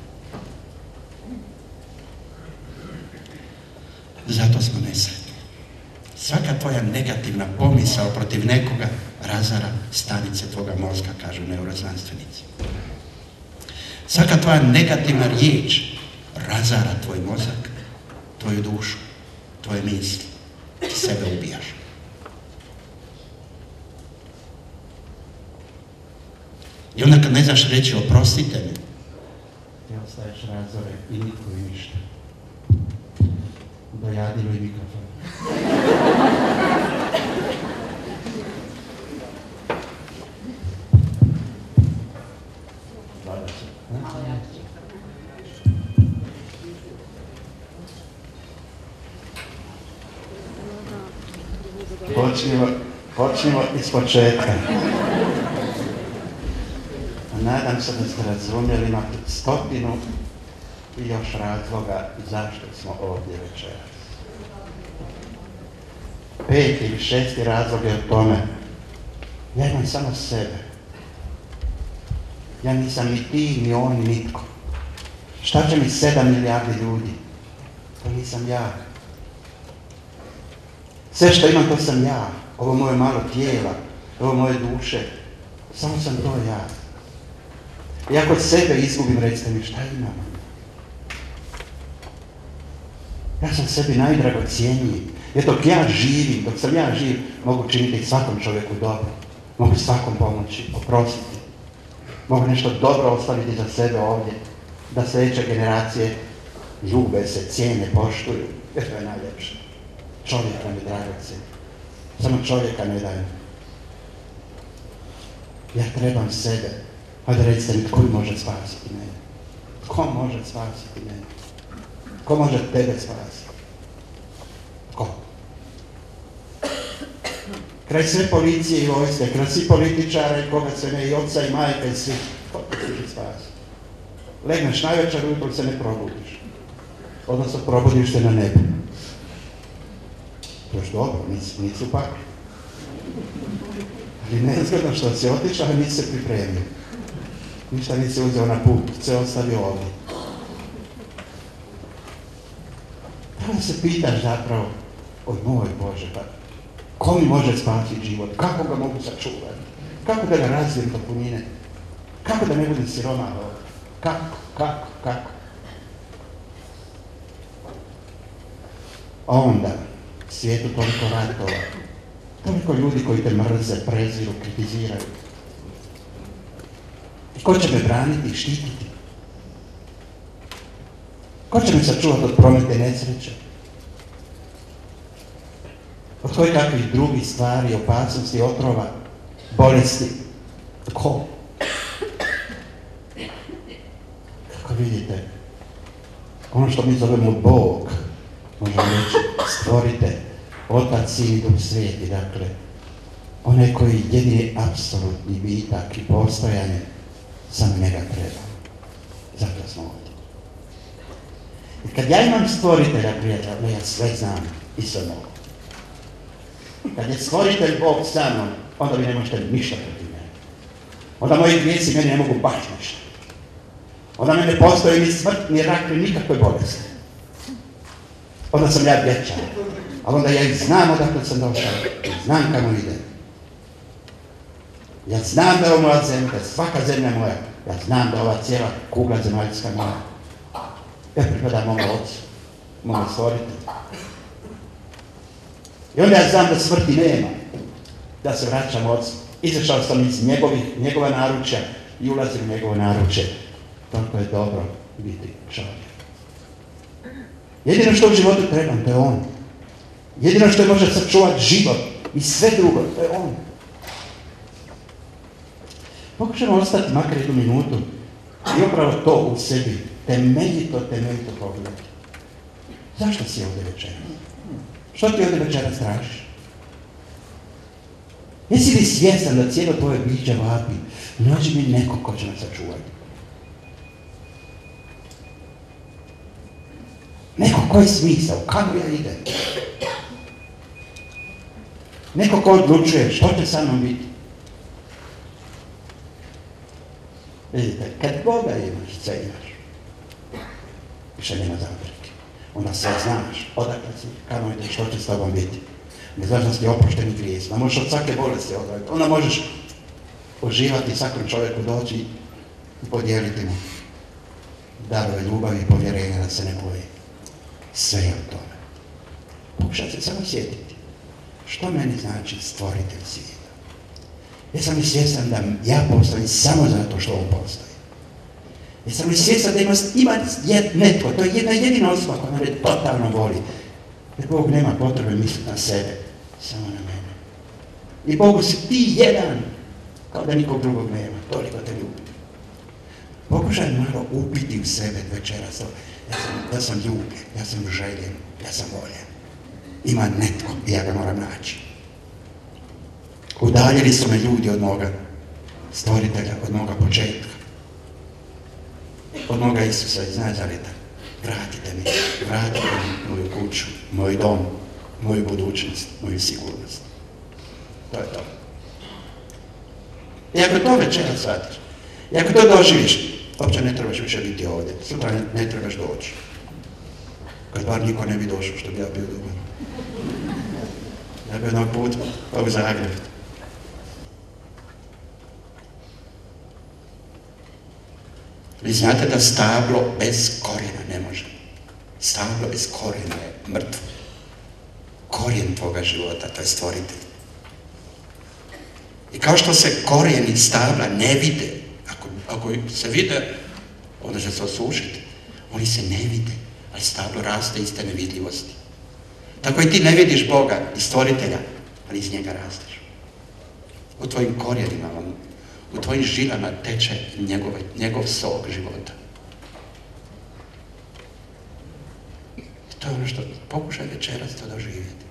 Zato smo nesretni. Svaka tvoja negativna pomisao protiv nekoga razara stanice tvoga mozga, kažu neuroznanstvenici. Svaka tvoja negativna riječ razara tvoj mozak, tvoju dušu, tvoje misli. Ti sebe ubijaš. I onda kad ne znaš reći oprostite mi, ti ostaješ razore i niko i ništa. Dojadilo i mikrofon. Počnimo iz početka. Nadam se da ste razumjeli, imate 100 i još razloga zašto smo ovdje večeras. 5. ili 6. razlog je o tome. Ja imam samo sebe. Ja nisam ni ti, ni on, ni nitko. Šta će mi 7 milijardi ljudi? To nisam ja. Sve što imam, to sam ja. Ovo moje malo tijela, ovo moje duše. Samo sam to ja. I ako sebe izgubim, recite mi šta imam? Ja sam sebi najdragocijeniji. Jer dok ja živim, dok sam ja živ, mogu činiti svakom čovjeku dobro. Mogu svakom pomoći, oprostiti. Mogu nešto dobro ostaviti za sebe ovdje. Da sljedeće generacije ljube se, cijene, poštuju. Jer to je najljepše. Čovjek nam je dragocjen. Samo čovjeka ne dajem. Ja trebam sebe. Hajde recite mi, tko može spasiti mene? Tko može spasiti mene? Tko može tebe spasiti? Tko? Kraj sve policije i vojske, kraj svi političara i koga se ne, i oca i majka i svi. Tko te može spasiti? Legneš največer ujutro se ne probudiš. Odnosno probudiš se na nebu. Još dobro, nisu pakli. Ali nezgodno što si otišao, a nisi se pripremio. Ništa nisi uzeo na put, sve ostavio ovdje. Kada se pitaš zapravo, oj moj Bože, pa ko mi može spasiti život? Kako ga mogu sačuvati? Kako da ga razvijem do punine? Kako da ne budem siromah ovdje? Kako? A onda, svijetu toliko ratova, toliko ljudi koji te mrze, preziru, kritiziraju. I ko će me braniti i štititi? Ko će me sačuvati od prometne nesreće? Od koje kakvih drugih stvari, opasnosti, otrova, bolesti? Ko? Kako vidite, ono što mi zovemo Bog, možemo reći stvorite, Otac, Sin i Duh Sveti, dakle, onaj koji jedini apsolutni bitak i postojanje, sam njega treba. Zato smo ovdje. I kad ja imam stvoritelja, prijatelja, ja sve znam i sve mogu. Kad je stvoritelj Bog sa mnom, onda vi ne možete ništa protiv mene. Onda moji grijesi meni ne mogu baš ništa. Onda me ne postoji ni smrt, ni rak, ni nikakve bolesti. Onda sam ja vječan. Ali onda ja i znam odakle sam došao. Znam kamo idem. Ja znam da je ovo moja zemlja, svaka zemlja moja. Ja znam da ova cijela kugla zemaljska moja. Ja pripadam mom ocu, mom stvoritelju. I onda ja znam da smrti nema, da se vraćam ocu. Izašao sam iz njegova naručja i ulazim u njegovo naručje. Toliko je dobro biti čovjek. Jedino što u životu trebam, to je on. Jedino što je može sačuvati život i sve drugo, to je on. Pokušamo ostati makar jednu minutu i upravo to u sebi temeljito pogledati. Zašto si ovdje večeras? Što ti ovdje večeras tražiš? Jesi li svjestan da cijelo tvoje biće vapi? Nađi mi neko ko će nas sačuvati. Neko koji je smisao, kako ja idem? Neko ko odlučuje što će sa mnom biti. Vidite, kad Boga imaš, sve imaš. Više nema zapreke. Onda sve znaš, odakle si, kamo ideš, što će s tobom biti. Ne znaš da si oprošteni grijesima, možeš od svake bolesti odvojiti. Onda možeš uživati svakom čovjeku doći i podijeliti mu darove ljubavi i povjerenja da se ne boji. Sve je od tome. Pokušaj se samo sjetiti. Što meni znači stvoritelj svijeta? Jesam li svjestan da ja postojim samo zato što on postoji? Jesam li svjestan da ima netko, to je jedna jedina osoba koja me totalno voli. Jer Bog nema potrebe misliti na sebe, samo na mene. I Bogu si ti jedan, kao da nikog drugog nema, toliko te ljubi. Pokušaj malo upiti u sebe večeras. Ja sam ljubljen, ja sam željen, ja sam voljen. Ima netko i ja ga moram naći. Udaljili su me ljudi od moga stvoritelja, od moga početka. Od moga Isusa iz Nazareta. Vratite mi moju kuću, moj dom, moju budućnost, moju sigurnost. To je to. I ako to večeras shvatiš, i ako to doživiš, uopće ne trebaš više biti ovdje. Sutra ne trebaš doći. Kad bar niko ne bi došao, što bi ja bio dobar. Ja bi jednog puta u Zagreb. Vi znate da stablo bez korijena ne može. Stablo bez korijena je mrtvo. Korijen tvoga života, to je stvoritelj. I kao što se korijeni stabla ne vide, ako se vide, onda će se osušiti. Oni se ne vide, ali stablo raste iz te nevidljivosti. Tako i ti ne vidiš Boga i stvoritelja, ali iz njega rasteš. U tvojim korijenima, u tvojim žilama teče njegov sok života. I to je ono što pokušaj večeras to doživjeti.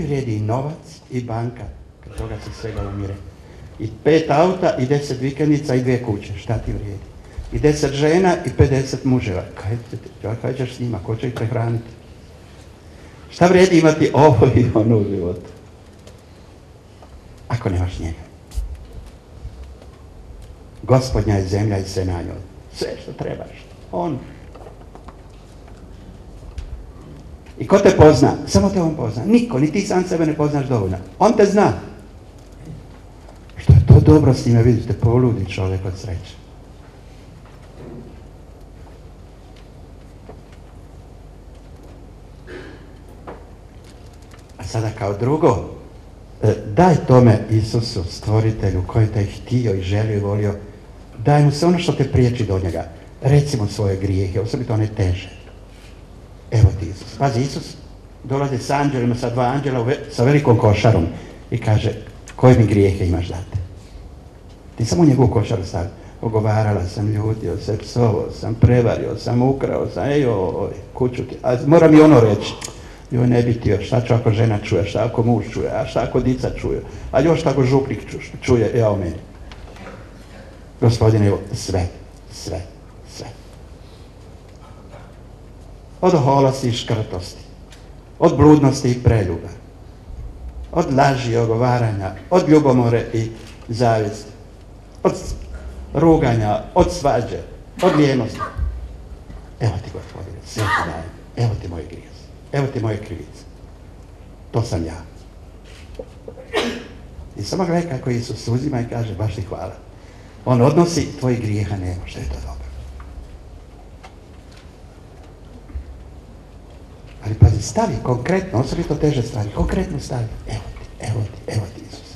vrijedi i novac i banka, kad toga se svega umire? I 5 auta i 10 vikendica i 2 kuće, šta ti vrijedi? I 10 žena i 50 muževa. Kaj ćeš s njima, ko će ih prehraniti? Šta vrijedi imati ovo i ono u životu? Ako nemaš njega. Gospodnja je zemlja i sve na njoj. Sve što trebaš. On. I ko te pozna? Samo te on pozna. Niko, ni ti sam sebe ne poznaš dovoljno. On te zna. Što je to dobro s njime, vidite, poludi čovjek od sreće. A sada kao drugo, daj tome Isusu, stvoritelju, koji te je htio i želio i volio, daj mu se ono što te priječi do njega. Reci mu svoje grijehe, osobito one teže. Evo ti Isus. Pazi, Isus dolazi s anđelima, sa 2 anđela, sa velikom košarom i kaže, koje mi grijehe imaš dati? Ti samo u njegovu košaru stavi. Ogovarala sam, ljutio se, psovao sam, prevario sam, ukrao sam, kuću ti. A moram i ono reći. Joj, ne bi ti još, šta ću ako žena čuje, šta ako muž čuje, a šta ako dica čuje, a još šta ako župnik čuje, evo meni. Gospodine, evo, sve. Od oholosti i škrtosti, od bludnosti i preljuba, od laži i ogovaranja, od ljubomore i zavesti, od ruganja, od svađe, od lijenosti. Evo ti, Gospodine, sve ti dajem, evo ti moje grijeh. Evo ti moje krivice. To sam ja. I samo gledaj kako Isus uzima i kaže, baš ti hvala. On odnosi, tvojih grijeha nema, što je to dobro. Ali pazi, stavi konkretno, osobito teže stvari, konkretno stavi. Evo ti Isus.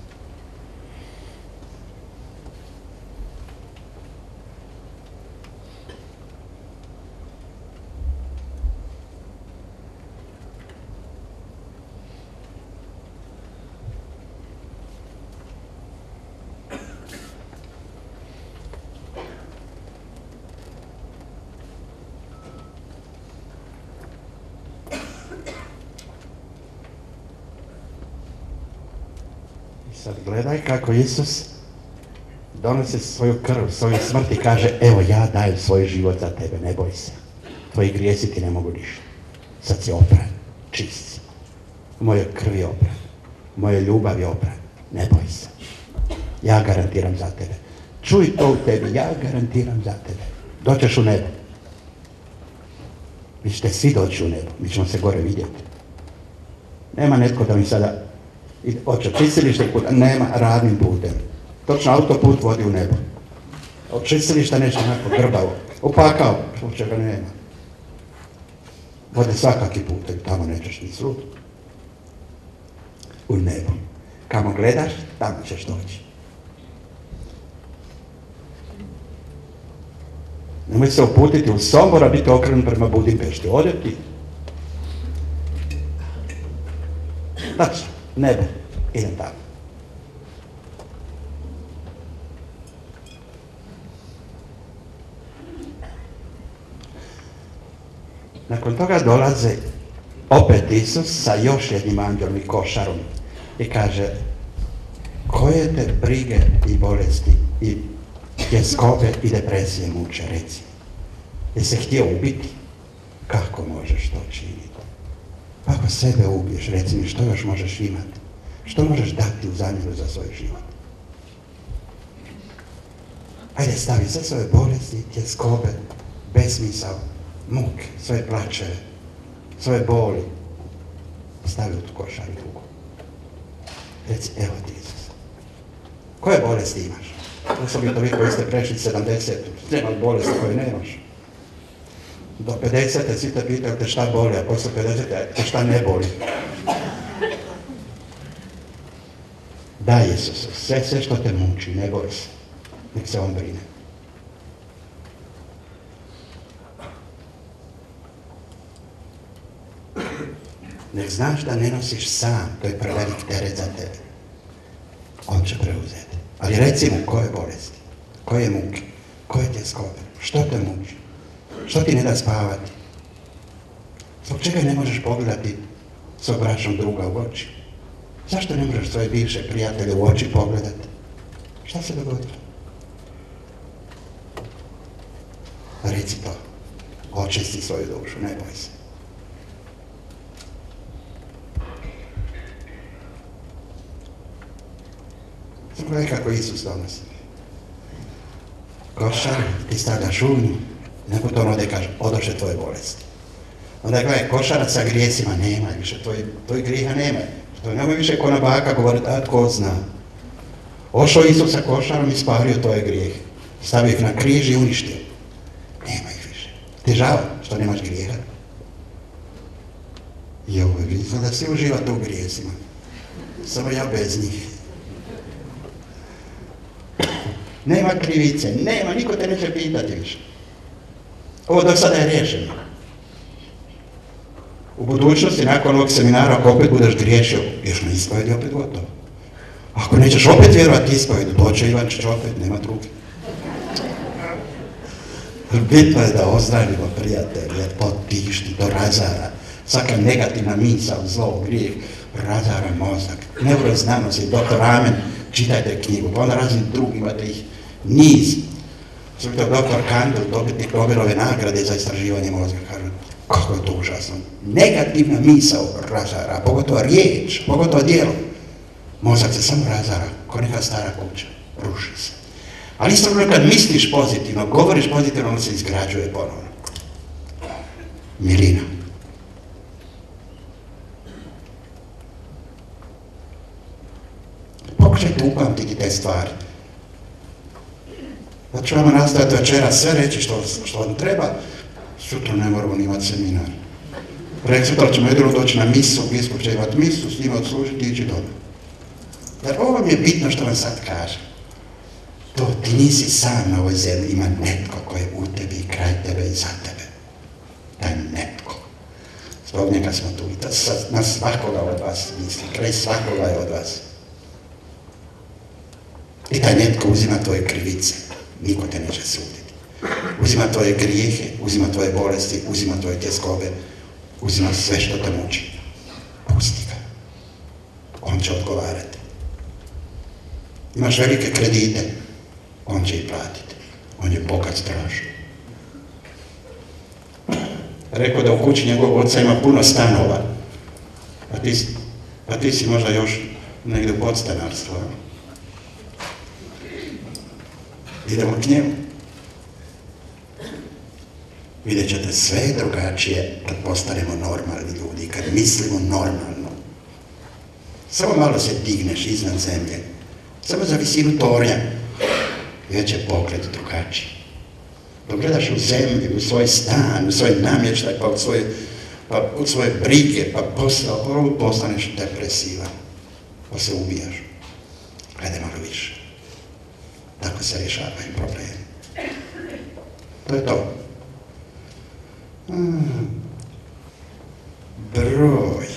Sad gledaj kako Isus donosi svoju krv, svoju smrt i kaže, evo ja dajem svoj život za tebe, ne boj se. Tvoji grijesi ti ne mogu ništa. Sad si opran, čist si. Moje krvi je opran, moje ljubav je opran, ne boj se. Ja garantiram za tebe. Čuj to u tebi, ja garantiram za tebe. Doćeš u nebo. Vi ćete svi doći u nebo, mi ćemo se gore vidjeti. Nema netko da mi sada hoće čistilište puta, nema, radnim putem. Točno autoput vodi u nebo. Od čistilišta neće onako grbavo. Upakao, što čega nema. Vode svakaki putem, tamo nećeš ni sud. U nebo. Kamo gledaš, tamo ćeš doći. Nemoj se uputiti u Sombor, a biti okrenut prema Budimpešti. Ode ti. Znači, nebo. Idem tamo. Nakon toga dolaze opet Isus sa još jednim anđelom i košarom i kaže, koje te brige i bolesti i tjeskobe i depresije muče, reci. Jesi se htio ubiti? Kako možeš to činiti? Ako sebe ubiješ, reci mi što još možeš imati? Što možeš dati u zamjenu za svoj život? Ajde, stavi sve svoje bolesti, tjeskobe, besmisao, muke, svoje plačeve, svoje boli. Stavi u tu košaru drugu. Reci, evo ti Isus. Koje bolesti imaš? Osobito vi koji ste prešli 70, nema bolesti koje nemaš. Do 50. svi te pitaju te šta boli, a posle 50. te šta ne boli. Daj Isusu, sve što te muči, ne boj se. Nek se on brine. Nek znaš da ne nosiš sam, to je prevelik teret za tebe. On će preuzeti. Ali reci mu koje bolesti, koje muke, koje tjeskobe, što te muči, što ti ne da spavati. Zbog čega ne možeš pogledati s obraćam druga u oči. Zašto ne možeš svoje bivše prijatelje u oči pogledati? Šta se dogodilo? Reci to. Očisti svoju dušu, ne boj se. Gledaj kako Isus donosi. Košar, ti stavljaš ugnju, nakon to ode kaže, odoše tvoje bolesti. Onda gledaj, košarac sa grijesima nema više, tvoj grijeha nema. To nema više ko na baka govoriti, a tko zna. Ošao Isus sa košarom i spario tvoje grijehe. Stavio ih na križ i uništio. Nema ih više. Ti žao što nemaš grijeha. Znam da svi uživate u grijesima. Samo ja bez njih. Nema krivice, nema, niko te neće pitati više. Ovo do sada je riješeno. U budućnosti, nakon ovog seminara, ako opet budeš griješio, još na ispovedi opet gotovo. Ako nećeš opet vjerovati ispovedu, doće Ivančić opet, nema druge. Bitno je da ozdravimo prijatelje, potišti, to razara. Svaka negativna misao, zlo, grijeh, razara mozak. Neuroznanost i doktor Amen, čitajte knjigu, pa onda razni drugi, imate ih niz. Svojte doktor Kandel, dobitnik Nobelove nagrade za istraživanje mozga, kažu, kako je to užasno. Negativna misao razara, pogotovo riječ, pogotovo djelo. Mozak se samo razara, ko neka stara kuća, ruši se. Ali isto kad misliš pozitivno, govoriš pozitivno, on se izgrađuje ponovno. Milina. Pokušajte upamtiti te stvari. Da ću vam nastaviti večera sve reći što vam treba, sutra ne moramo ni imati seminar. Sutra ćemo jedino doći na misu, biskup će imati misu, s njima odslužiti i ići doma. Jer ovo vam je bitno što vam sad kažem. To ti nisi sam na ovoj zemlji, ima netko koji je u tebi i kraj tebe i za tebe. Taj netko. Zbog njega smo tu i na svakoga od vas misli, kraj svakoga je od vas. I taj netko uzima tvoje krivice, niko te neće suditi. Uzima tvoje grijehe, uzima tvoje bolesti, uzima tvoje tjeskobe, uzima sve što te muči. Pusti ga. On će odgovarati. Imaš velike kredite, on će ih platiti. On je bogat strašno. Rekao da u kući njegovog oca ima puno stanova, a ti si možda još negdje u podstanarstvu. Idemo k njemu. Vidjet ćete sve drugačije kad postanemo normalni ljudi, kad mislimo normalno. Samo malo se digneš iznad zemlje, samo za visinu tornja, već je pogled drugačiji. Dok gledaš u zemlju, u svoj stan, u svoj namještaj, pa u svoje brige, pa postaneš depresivan, pa se ubijaš. Gledaj malo više. Tako se rješavaju problemi. To je to. Broj.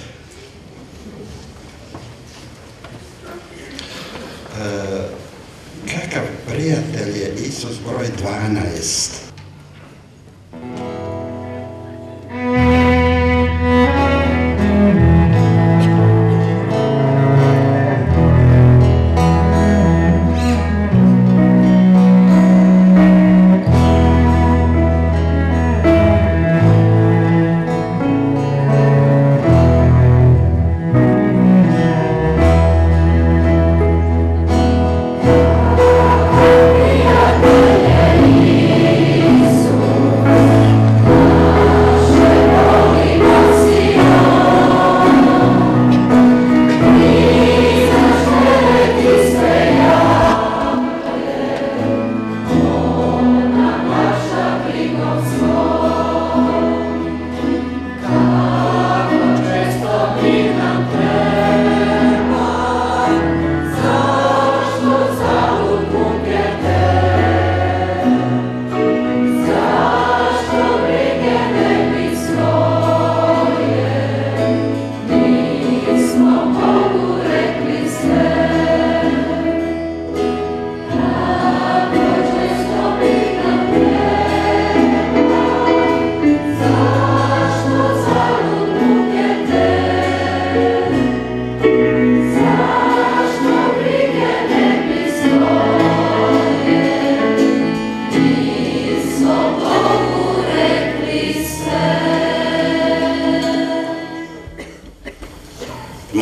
Kakav prijatelj je Isus broj 12?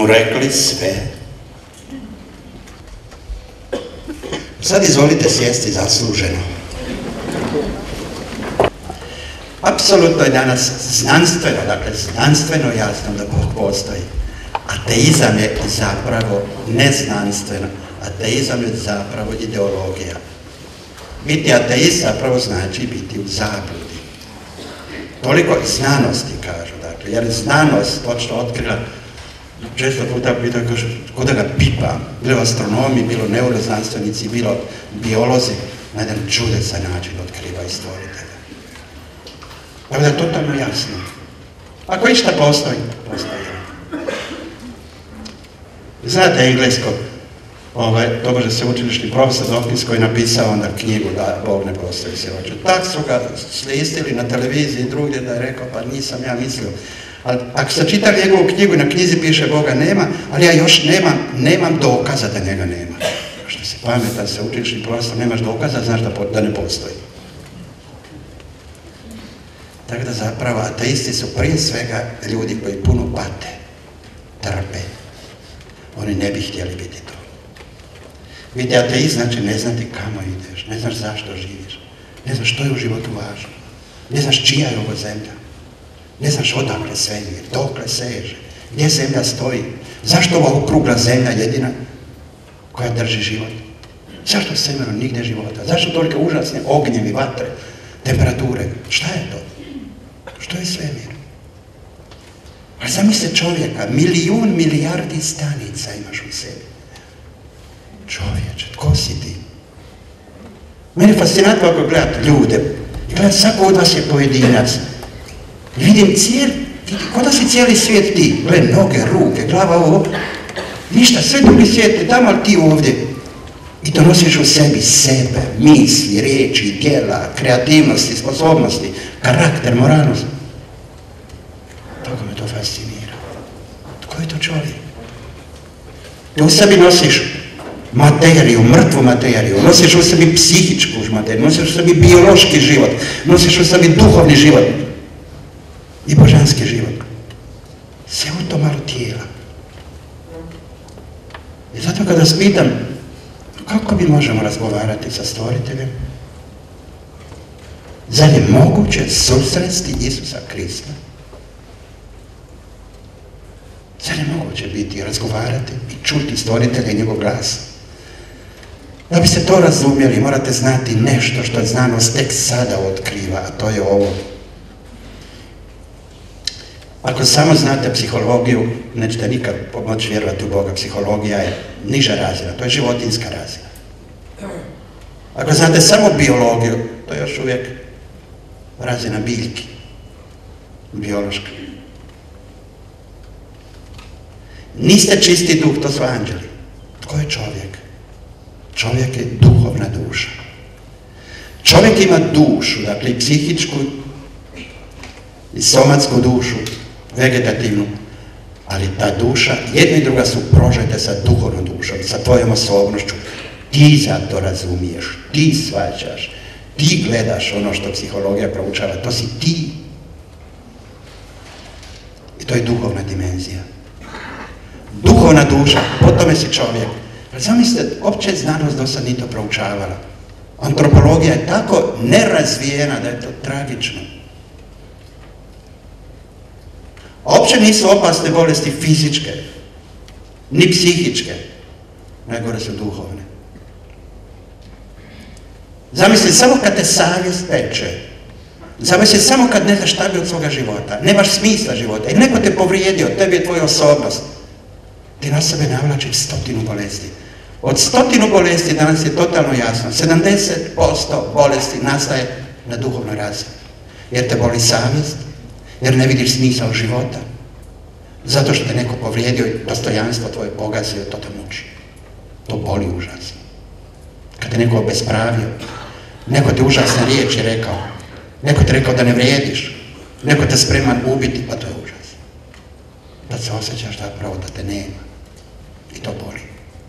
rekli sve. Sad izvolite sjesti zasluženo. Apsolutno je danas znanstveno, dakle znanstveno jasno da Bog postoji. Ateizam je zapravo neznanstveno. Ateizam je zapravo ideologija. Biti ateist zapravo znači biti u zabludi. Toliko znanosti kažu, dakle, jer znanost točno otkrila, često puta pitaju, kaže, ko da ga pipam, bilo astronomi, bilo neuroznanstvenici, bilo biolozi, na jedan čudesan način otkriva i stvoritelja. Tako da je totalno jasno. Ako išta postoji, postoji. Znate englesko, tobože sveučilišni profesor Dawkins koji je napisao onda knjigu da Bog ne postoji siroče. Tak su ga slistili na televiziji i drugdje da je rekao, pa nisam ja mislio. Ali ako ste čitali njegovu knjigu, na knjizi piše Boga nema, ali ja još nemam dokaza da njega nema. Što si pametan sveučilišni profesor, nemaš dokaza, znaš da ne postoji. Tako da zapravo ateisti su prije svega ljudi koji puno pate, trpe. Oni ne bi htjeli biti to. Vidite, ateist znači ne znati kamo ideš, ne znaš zašto živiš, ne znaš što je u životu važno, ne znaš čija je ovo zemlja, ne znaš odakle svemir, dokle seže, gdje zemlja stoji, zašto ova okrugla zemlja jedina koja drži život, zašto svemiru nigdje života, zašto tolike užasne ognjevi, vatre, temperature, šta je to? Što je svemir? Ali zamisli čovjeka, milijun milijardi stanica imaš u sebi. Čovječe, tko si ti? Meni je fascinantno ako gledate ljude. I gledam, svako od vas je pojedinac. I vidim ko da si cijeli svijet ti. Gledam, noge, ruke, glava, ovo. Ništa, sve drugi svijet je tamo, ali ti ovdje. I to nosiš u sebi sebe, misli, riječi, djela, kreativnosti, sposobnosti, karakter, moralnost. Tako me to fascinira. Tko je to čovjek? Ti u sebi nosiš materiju, mrtvu materiju, nosiš u sebi psihičku materiju, nosiš u sebi biološki život, nosiš u sebi duhovni život i božanski život. Sve u to malo tijela. I zato kada vas pitam, kako mi možemo razgovarati sa stvoriteljem? Zar je moguće susresti Isusa Krista? Zar je moguće biti, razgovarati i čuti stvoritelja i njegov glas? Da biste to razumjeli, morate znati nešto što znanost tek sada otkriva, a to je ovo. Ako samo znate psihologiju, nećete nikad pomoći vjerovati u Boga. Psihologija je niža razina, to je životinjska razina. Ako znate samo biologiju, to je još uvijek razina biljki, biološka. Niste čisti duh, to su anđeli. Tko je čovjek? Čovjek je duhovna duša. Čovjek ima dušu, dakle i psihičku i somatsku dušu, vegetativnu, ali ta duša, jedna i druga su prožete sa duhovnom dušom, sa tvojom osobnošću. Ti za to razumiješ, ti shvaćaš, ti gledaš ono što psihologija proučava, to si ti. I to je duhovna dimenzija. Duhovna duša, po tome si čovjek. Zamislite, opće znanost do sad nije to proučavala. Antropologija je tako nerazvijena da je to tragično. Opće nisu opasne bolesti fizičke, ni psihičke, najgore su duhovne. Zamisli, samo kad te savjest peče, zamisli, samo kad ne znaš šta bi od svoga života, nemaš smisla života i neko te povrijedio, tebi je tvoja osobnost, ti na sebe navlačiš 100 bolesti. Od 100 bolesti danas je totalno jasno, 70% bolesti nastaje na duhovnoj razini. Jer te boli savjest, jer ne vidiš smisao života, zato što te neko povrijedio i dostojanstvo tvoje pogazio, to te muči. To boli užasno. Kad te neko obespravio, neko te užasne riječi rekao, neko te rekao da ne vrijediš, neko te spreman ubiti, pa to je užas. Da se osjećaš zapravo da te nema. I to boli.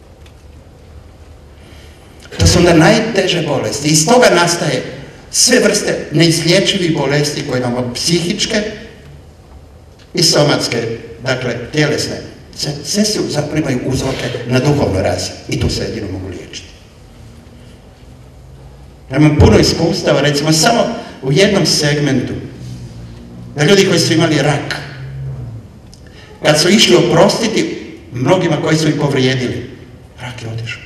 To su onda najteže bolesti. Iz toga nastaje sve vrste neizlječivih bolesti koje imamo psihičke i somatske, dakle tjelesne, Sve se zaprimaju uzroke na duhovnoj razini i tu se jedino mogu liječiti. Ja imam puno iskustava, recimo samo u jednom segmentu, da ljudi koji su imali rak, kad su išli oprostiti mnogima koji su ih povrijedili, rak je otišao.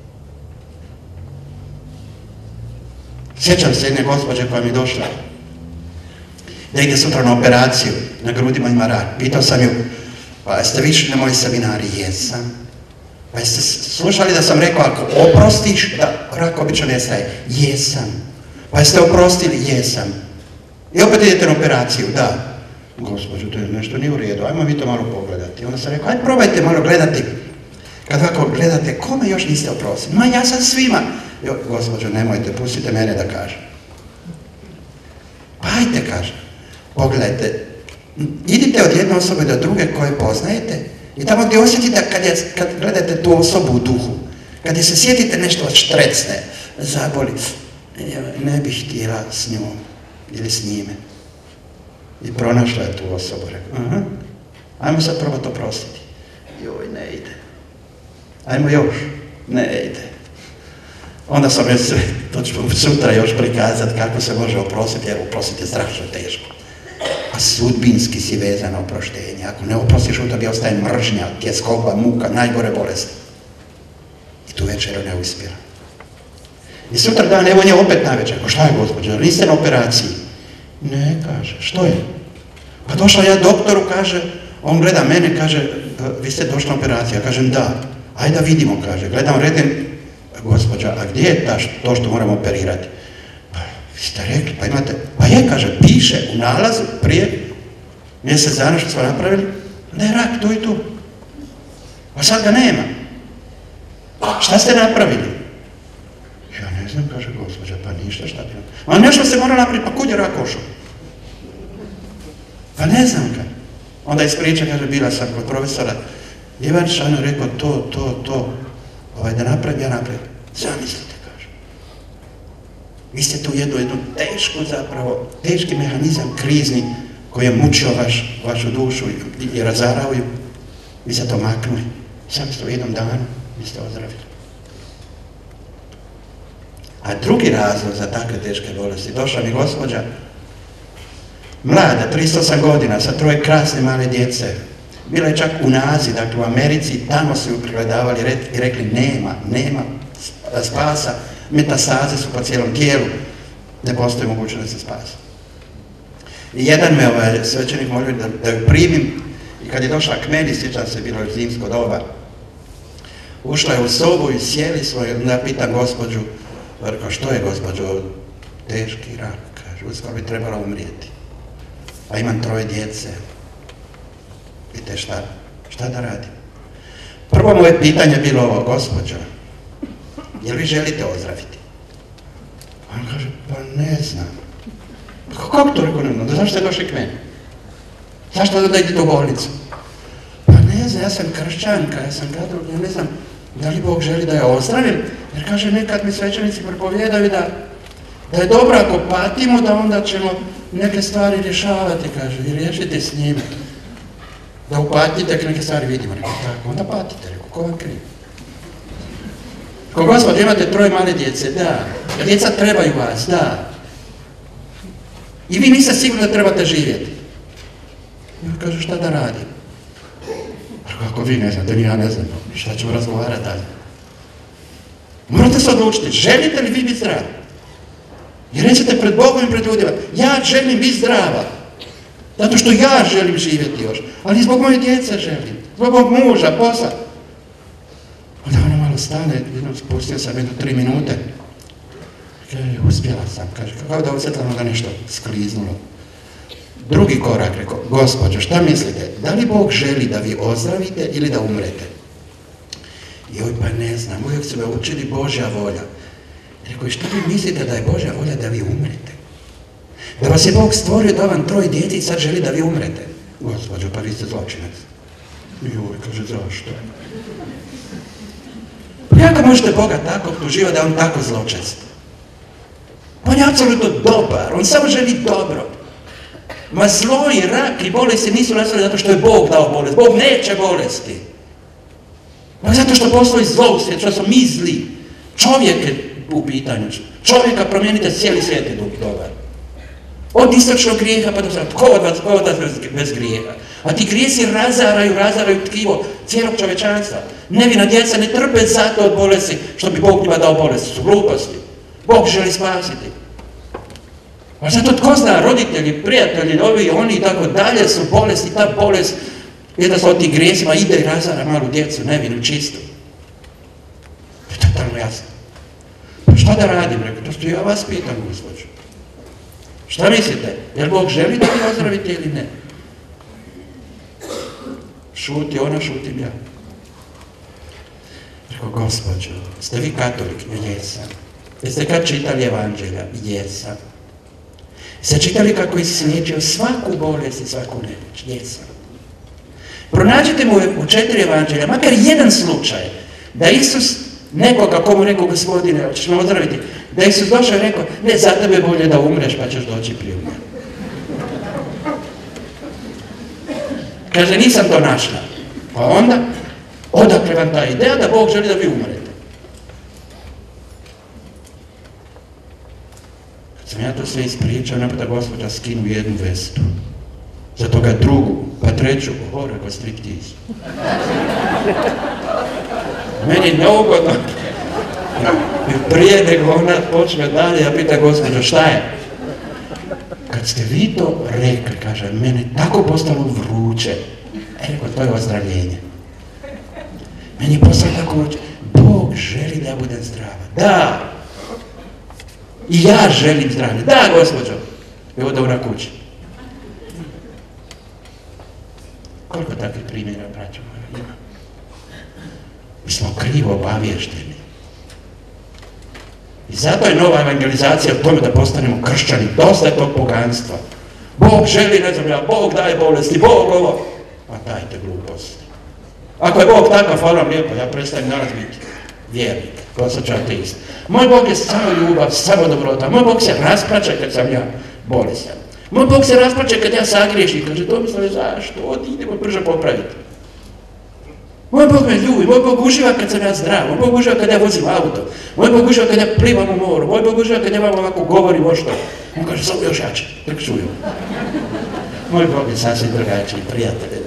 Sjećam se jedne gospođe koja mi je došla da ide sutra na operaciju, na grudima ima rak. Pitao sam ju, pa jeste vi išli na moj seminari? Jesam. Pa jeste slušali da sam rekao, ako oprostiš, da rak obično nestaje? Jesam. Pa jeste oprostili? Jesam. I opet idete na operaciju? Da. Gospođo, to je nešto nije u redu, ajmo vi to malo pogledati. Onda sam rekao, ajde probajte malo gledati. Kad ovako gledate, kome još niste oprostili? Ma ja sam svima. Jo, gospođo, nemojte, pustite mene da kažem. Pa ajte, kažem. Pogledajte, idite od jedne osobe do druge koje poznajete i tamo gdje osjetite kad gledate tu osobu u duhu, kad je se sjetite nešto od štrecne, zaboli, ne bih htjela s njom ili s njime. I pronašla je tu osobu, rekao, aha, ajmo sad probati oprostiti. Joj, ne ide. Ajmo još, ne ide. Onda sam joj sve, to ću sutra još prikazati kako se može oprostiti, jer oprostiti je strašno teško. A sudbinski si vezan na oproštenje. Ako ne oprostiš, u tebi ostaje mržnja, tjeskoba, muka, najgore bolesti. I tu večeru ne uspjela. I sutra dan, evo nje opet navečer. Ako šta je, gospođo, niste na operaciji? Ne, kaže, što je? Pa došla ja doktoru, kaže, on gleda mene, kaže, vi ste došli na operaciju. Ja kažem, da. Ajde da vidimo, kaže, gledam redem, gospođa, a gdje je to što moramo operirati? Pa, vi ste rekli, pa imate, pa je, kaže, piše u nalazu prije mjesec dana što smo napravili, da je rak tu i tu. A sad ga nema. Šta ste napravili? Ja ne znam, kaže gospođa, pa ništa, šta bi... A nešto se mora napraviti, pa kud je rak ošao? Pa ne znam ga. Onda ispriča, kaže, bila sam kod profesora Ivanića, on je rekao, to, da napravim, ja napravim. Zamislite, kaže. Vi ste tu jednu tešku zapravo, teški mehanizam krizni koji je mučio vašu dušu i razarao ju. Vi ste to maknuli. Samo ste u jednom danu, vi ste ozdravili. A drugi razlog za takve teške bolesti, došla mi gospođa, mlada, 38 godina, sa 3 krasne male djece. Bila je čak u Aziji, dakle u Americi, tamo su ju pregledavali i rekli nema spasa, metastaze su po cijelom tijelu, ne postoji mogućnost da se spasa. I jedan me svećenik molio da ju primim i kad je došla k meni, sjećam se, bilo je zimsko doba, ušla je u sobu i sjeli smo i onda pitam gospođu, rekao, što je gospođo, teški rak, kaže, uskoro bi trebala umrijeti. A imam 3 djece. Vidite šta da radim? Prvo moje pitanje je bilo ovo, gospođo, jel vi želite ozdraviti? On kaže, pa ne znam. Kako to rekao, ne znam, zašto ste došli k meni? Zašto onda idete u bolnicu? Pa ne znam, ja sam kršćanka, ja sam katolika, ja ne znam, da li Bog želi da je ozdravim? Jer kaže, nekad mi svećenici propovijedaju da je dobro ako patimo, da onda ćemo neke stvari rješavati, kaže, i riješite s njima. Da upatite, ako neke stvari vidimo, rekao, tako, onda patite, rekao, ko vam kriv? Ko gospod, imate 3 male djece, da. Djeca trebaju vas, da. I vi niste sigurni da trebate živjeti. I on kaže, šta da radim? Rekao, ako vi ne znate, ni ja ne znam, šta ćemo razgovarati dalje? Morate se odlučiti, želite li vi biti zdravi? I recite pred Bogom i pred ljudima, ja želim biti zdrava. Zato što ja želim živjeti još, ali zbog moje djece želim, zbog mog muža, posla. Onda ona malo stane, jednom spustio sam 3 minute. Kaže, uspjela sam, kaže, kao da osjetljamo da nešto skliznulo. Drugi korak, rekao, gospođo, šta mislite, da li Bog želi da vi ozdravite ili da umrete? Joj, pa ne znam, uvijek su me učili Božja volja. Rekao, i što vi mislite da je Božja volja da vi umrete? Da vas je Bog stvorio da vam 3 djece i sad želi da vi umrete. Gospođo, pa vi ste zločinac. Joj, kaže, zašto? Kako možete Boga tako optuživati da je on tako zločest? On je apsolutno dobar, on samo želi dobro. Ma zlo i rak i bolesti nisu nastali zato što je Bog dao bolest. Bog neće bolesti. Ma zato što postoji zlo u svijetu, što smo mi zli. Čovjek je u pitanju. Čovjeka promijenite, cijeli svijet je dobar. Od istočnog grijeha pa do sada. Tko od vas bez grijeha? A ti grijesi razaraju tkivo cijelog čovečanstva. Nevina djeca ne trpe zato od bolesti što bi Bog njima dao bolesti. Su gluposti. Bog želi spasiti. A zato tko zna, roditelji, prijatelji, ovi, oni i tako dalje su bolesti, ta bolest jednostavno od tih grijesima ide i razara malu djecu, nevinu, čistu. To je totalno jasno. Pa šta da radim, rekao, to što ja vas pitam, gospođo. Šta mislite, jel Bog želi da vi ozdravite ili ne? Šuti ona, šutim ja. Rekao, gospođo, ste vi katolik? Jesam. Jeste kad čitali evanđelja? Jesam. Ste čitali kako je isliječio svaku bolest i svaku nemoć? Jesam. Pronađite mu u 4 evanđelja, makar jedan slučaj, da Isus nekoga, komu rekao, gospodine, hoćeš me ozdraviti, da Isus došao i rekao, ne, za tebe bolje da umreš, pa ćeš doći prije mene. Kaže, nisam to našla. Pa onda, odakle vam ta ideja da Bog želi da vi umrete? Kad sam ja to sve ispričao, napada gospođa skinu jednu vestu. Za toga drugu, pa treću, rekao striptiz. Meni je neugodno. Prije nego ona počne dalje, ja pitam gospođo, šta je? Kad ste vi to rekli, kaže, meni tako postalo vruće. Rekao, to je ozdravljenje. Meni je postalo tako vruće. Bog želi da ja budem zdrava. Da! I ja želim zdravlje. Da, gospođo! Evo da na kući. Koliko takvih primjera, braćo moja, ima? Mi smo krivo obavješteni. I zato je nova evangelizacija u tome da postanemo kršćani. Dosta je tog poganstva. Bog želi, ne znam ja, Bog daje bolesti, Bog ovo. Pa dajte gluposti. Ako je Bog takav, hvala lijepo, ja prestajem danas biti vjernik, glasač ateist. Moj Bog je samo ljubav, samo dobrota. Moj Bog se raspraća kad sam ja bolestan. Moj Bog se raspraća kad ja sagriješim. Kaže, Tomislave, zašto? Odi, idemo brže popraviti. Moj Bog me ljubi, moj Bog uživa kad sam ja zdrav, moj Bog uživa kad ja vozim auto, moj Bog uživa kad ja plivam u moru, moj Bog uživa kad ja vam ovako govorim o što. On kaže, samo još jače, tek čuju. Moj Bog je sasvim drugačiji, prijatelje.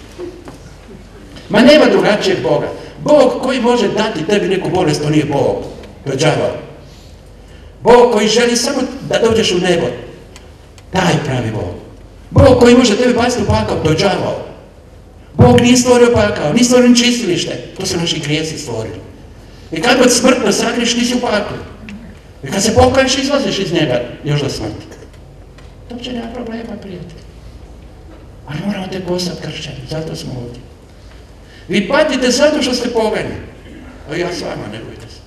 Ma nema drugačijeg Boga. Bog koji može dati tebi neku bolest, to nije Bog, to je đavao. Bog koji želi samo da dođeš u nebo, taj pravi Bog. Bog koji može tebi baciti u pakao, to je đavao. Bog nije stvorio pakao, nije stvorio ni čistilište, to su naši grijesi stvorili. I kad god smrtno sagriješ, nisi u paklu. I kad se pokaješ, izlaziš iz njega, još do smrti. To uopće nema problema, prijatelji. Ali moramo te postati kršćani, zato smo ovdje. Vi patite zato što ste pogani. A ja s vama, ne bojte se.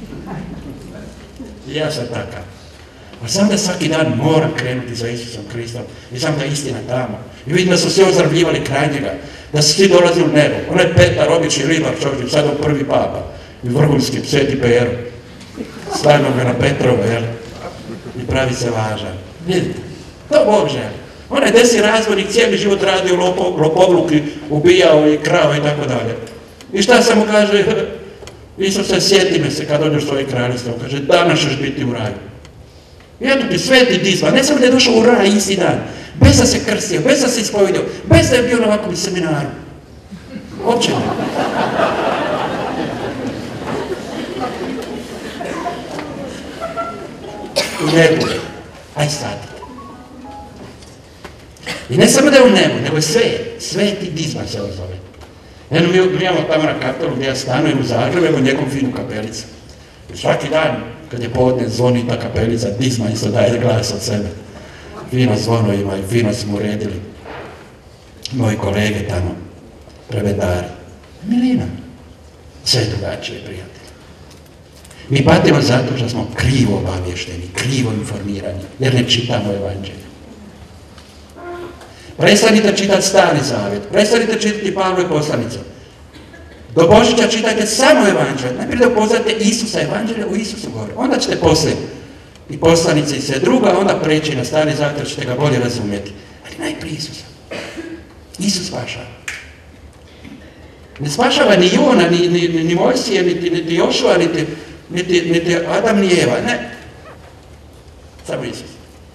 Ja sam takav. A znam da svaki dan moram krenuti za Isusom Kristom i znam da je istina tamo. I vidim da su svi ozdravljivali kraj njega, da su svi dolazili u nebo. Onaj Petar, obični ribar čovjek, sad on prvi papa. I vrhunski, Sveti Pero. Stavimo ga na Petrovo, jel? I pravi se važan. Vidite, to Bog želi. Onaj desi razvojnik, cijeli život radio lopovluki, ubijao i krao i tako dalje. I šta se mu kaže? Isuse, sjeti me se kad dođeš u svoje kraljestvo. Kaže, danas ćeš biti u raju. I eto ti Sveti Disma, ne samo da je došao u raj isti dan, bez da se krstio, bez da se ispovidio, bez da je bio na ovakvom seminaru. Uopće ne. U nebu. Aj statite. I ne samo da je u nebu, nego je Sveti Disma se ovo zove. Eno, mi imamo tamo na Kaptolu gdje ja stanujem u Zagrebu, evo njegovu finu kapelicu. I svaki dan, kad je podne, zvoni ta kapelica, Disma isto daje glas od sebe. Fino zvono ima i fino smo uredili. Moji kolege tamo, prebedari. Milina. Sve je drugačije, prijatelji. Mi patimo zato što smo krivo obavješteni, krivo informirani, jer ne čitamo evanđelje. Prestanite čitati Stari Zavjet, prestanite čitati Pavlove poslanice. Do Božića čitajte samo evanđelje. Najprije da upoznate Isusa, evanđelje u Isusu govori. Onda ćete poslije i poslanice i sve drugo, a onda preći na Stari Zavjet, ćete ga bolje razumjeti. Ali najprije Isusa. Isus spašava. Ne spašava ni Jona, ni Mojsije, niti Jošua, niti Adam, ni Eva, ne. Samo Isus.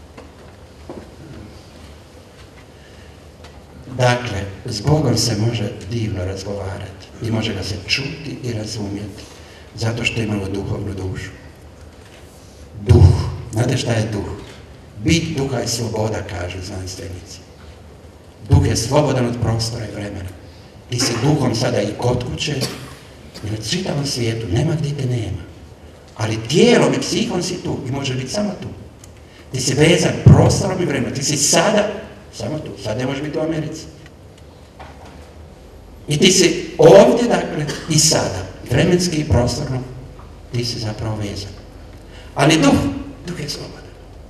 Dakle, s Bogom se može divno razgovarati i može ga se čuti i razumjeti, zato što imamo duhovnu dušu. Duh. Znate šta je duh? Bit duha je sloboda, kažu znanstvenici. Duh je slobodan od prostora i vremena. Ti si duhom sada i kod kuće, i na čitavom svijetu, nema gdje te nema. Ali tijelom i psihom si tu i može biti samo tu. Ti si vezan prostorom i vremenom. Ti si sada samo tu. Sad ne možeš biti u Americi. I ti si ovdje, dakle, i sada. Vremenski i prostorno. Ti si zapravo vezan. Ali duh je slobodan.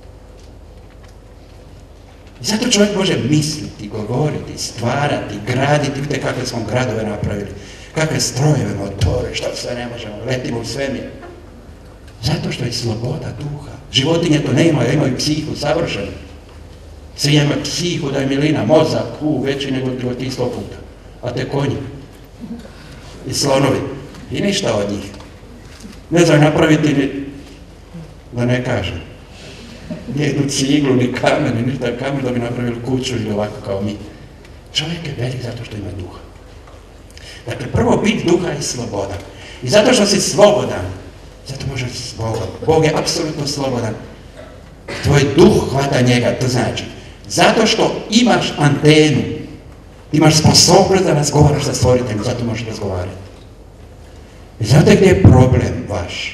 I zato čovjek može misliti, govoriti, stvarati, graditi. Vidite kakve smo gradove napravili. Kakve strojeve, motore, što sve ne možemo. Letimo u svemir. Zato što je sloboda duha. Životinje to ne imaju psihu, savršenu. Svi imaju psihu, da je milina, mozak, veći nego ti 100 puta. A te konji. I slonovi. I ništa od njih. Ne znam napraviti ni, da ne kažem, nijednu ciglu, ni kamen, ni ništa kamen da bi napravili kuću ili ovako kao mi. Čovjek je velik zato što ima duha. Dakle, prvo bit duha je sloboda. I zato što si slobodan, zato možeš s Bogom. Bog je apsolutno slobodan. Tvoj duh hvata njega, to znači. Zato što imaš antenu, imaš sposobnost da razgovaraš sa stvoriteljem, zato možeš razgovarati. I znate gdje je problem vaš?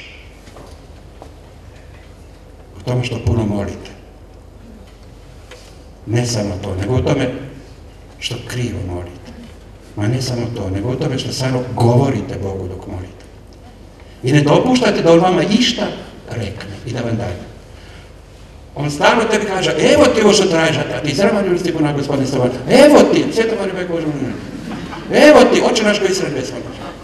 U tome što puno molite. Ne samo to, nego u tome što krivo molite. Ma ne samo to, nego u tome što samo govorite Bogu dok molite. I ne dopuštate da on vama išta rekne i da vam daje. On stalno tebi kaže, evo ti ovo što tražiš, a ti zramanju stipu na gospodine Stovan, evo ti, svjetovani bek Božu, evo ti, oče naš koji sred besmo.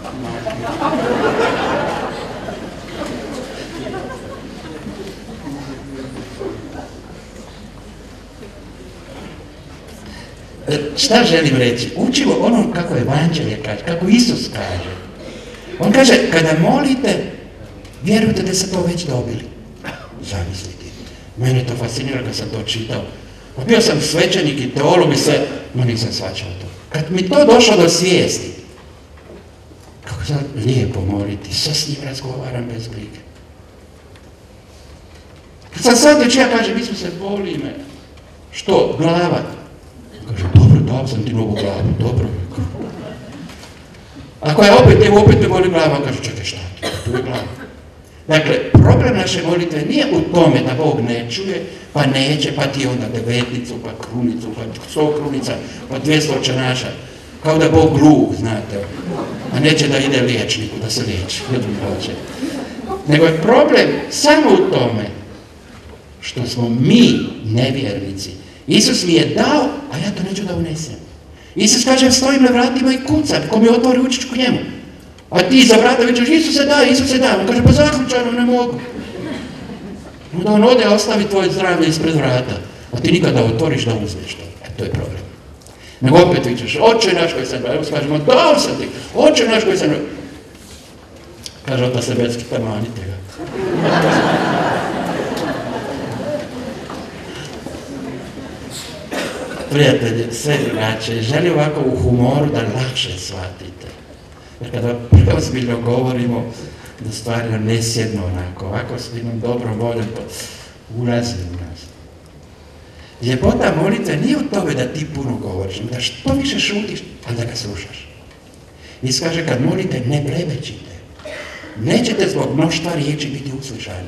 Šta želim reći? Učimo onom kako Evanđelje kaže, kako Isus kaže. On kaže, kada molite, vjerujte da ste to već dobili. Zamislite. Mene to fascinira kad sam to čitao. Pa bio sam svećenik i teolog i sve, no nisam shvaćao to. Kad mi to došlo do svijesti, kako sam lijepo moliti, sve s njim razgovaram bez brige. Kad sam shvatio čija kaže, Isuse, boli me. Što? Glava. Kaže, dobro, dao sam ti novu glavu, dobro. Ako je opet me boli glava, kaže, čekaj, šta ti, tu je glava. Dakle, problem naše molitve nije u tome da Bog ne čuje, pa neće, pa ti onda 9, pa krunicu, pa 100 krunica, pa 200 očenaša. Kao da Bog gluh, znate. A neće da ide liječniku, da se liječi. Nego je problem samo u tome što smo mi nevjernici. Isus mi je dao, a ja to neću da unesem. Isus kaže, stojim na vratima i kucam, ko mi otvori ući ću k njemu. A ti za vrata vičeš, Isus se da. On kaže, pa zaključano ne mogu. Onda on ode, a ostavi tvoje zdravlje ispred vrata. A ti nikada otvoriš da uzmeš to. To je problem. Nego opet vičeš, oče naš koji sam, evo skažemo, dao sam ti, oče naš koji sam. Kaže, otac Nebetski, tamanite ga. Prijatelji, sve drugačije. Želim ovako u humoru da lakše shvatite. Jer kada preozbiljno govorimo, da stvari nam ne sjednu onako, ovako s jednom dobrom voljom ulazi u nas. Ljepota molitve nije u tome da ti puno govoriš, da što više šutiš, ali da ga slušaš. Isus kaže, kad molite, ne blebećite. Nećete zbog mnoštva riječi biti uslišani.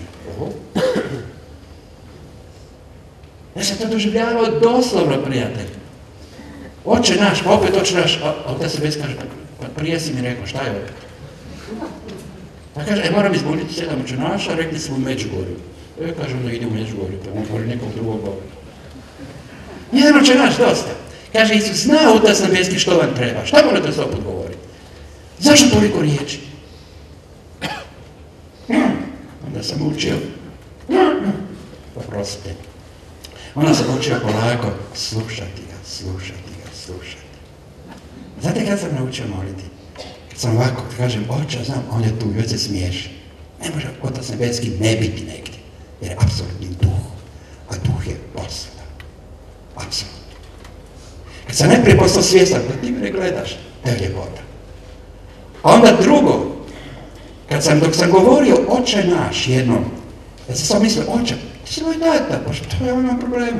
Ja sam to doživljavao doslovno, prijatelj. Oče naš, pa opet oče naš, a onda se već kaže, pa prije si mi rekao, šta je opet? Pa kaže, moram izmoliti 7 očenaša, rekli smo u Međugorju. Kaže, onda ide u Međugorju, pa on moli nekog drugog Boga. Jedan očenaš, dosta. Kaže, Isus zna Otac Nebeski što vam treba. Šta morate 100 put govoriti? Zašto toliko riječi? Onda sam učio. Oprostite. Onda sam učio polako slušati ga. Znate kad sam naučio moliti? Kad sam ovako, kažem, oče, znam, on je tu, već se smiješi. Ne može Otac Nebeski ne biti negdje, jer je apsolutni duh, a duh je posuda. Apsolutno. Kad sam najprije postao svjestan, da ti me gledaš, to je ljepota. A onda drugo, dok sam govorio oče naš jednom, ja sam samo mislio, oče, ti si moj tata, pa što ja imam problemu?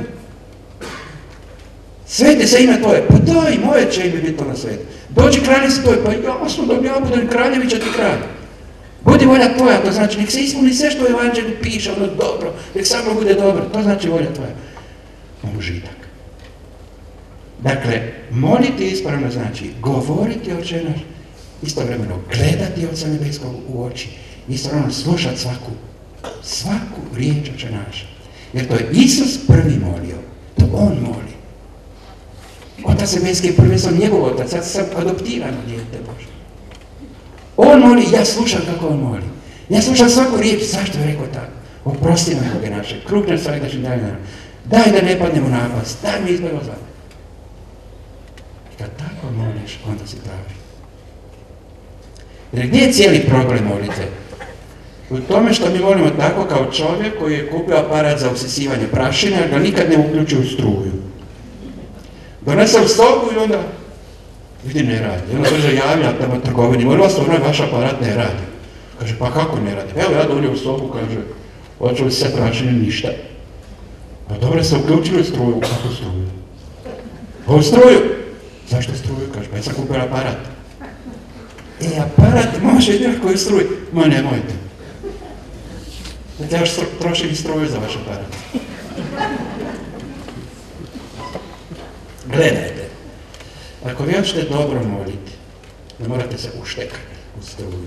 Sveti se ime tvoje, pa daj, moje će ime biti to na svijetu. Dođi kraljestvo tvoje, pa jasno da ja budem kraljevića ti kralj. Budi volja tvoja, to znači nek se ispuni sve što u evanđelju piše, ono dobro, nek samo bude dobro, to znači volja tvoja. On užitak. Dakle, moliti ispravno znači govoriti oče naš, istovremeno gledati Oca Nebeskog u oči, istovremeno slušati svaku riječ oče naša. Jer to je Isus prvi molio, to on moli. Otac Nebeski je prvi, sam njegov otac, sad sam adoptirano dijete Bože. On moli, ja slušam kako on moli. Ja slušam svaku riječ, zašto je rekao tako? Oprosti nam Boge naše, krug nam stvari daš daj nam. Daj da ne padnemo na napast, daj mi izbjeg od zla. Kad tako moliš, onda si pravi. Jer gdje je cijeli problem molite? U tome što mi molimo tako kao čovjek koji je kupio aparat za usisivanje prašine, a ga nikad ne uključio u struju. Donese u stoku i onda vidim ne radi. Onda brže javlja tamo trgovini, molim vas, onaj vaš aparat ne radi. Kaže, pa kako ne radi? Evo ja donio u stoku, kaže, hoću se prašine ništa. Pa dobro, se uključili u struju. Kako struju? Pa u struju! Zašto struju? Kaže, pa ja sam kupio aparat. Aparat može jednako koji struju. Ma nemojte. Ja još trošim i struju za vaš aparat. Gledajte, ako vi hoćete dobro moliti, ne morate se uštekati u struju.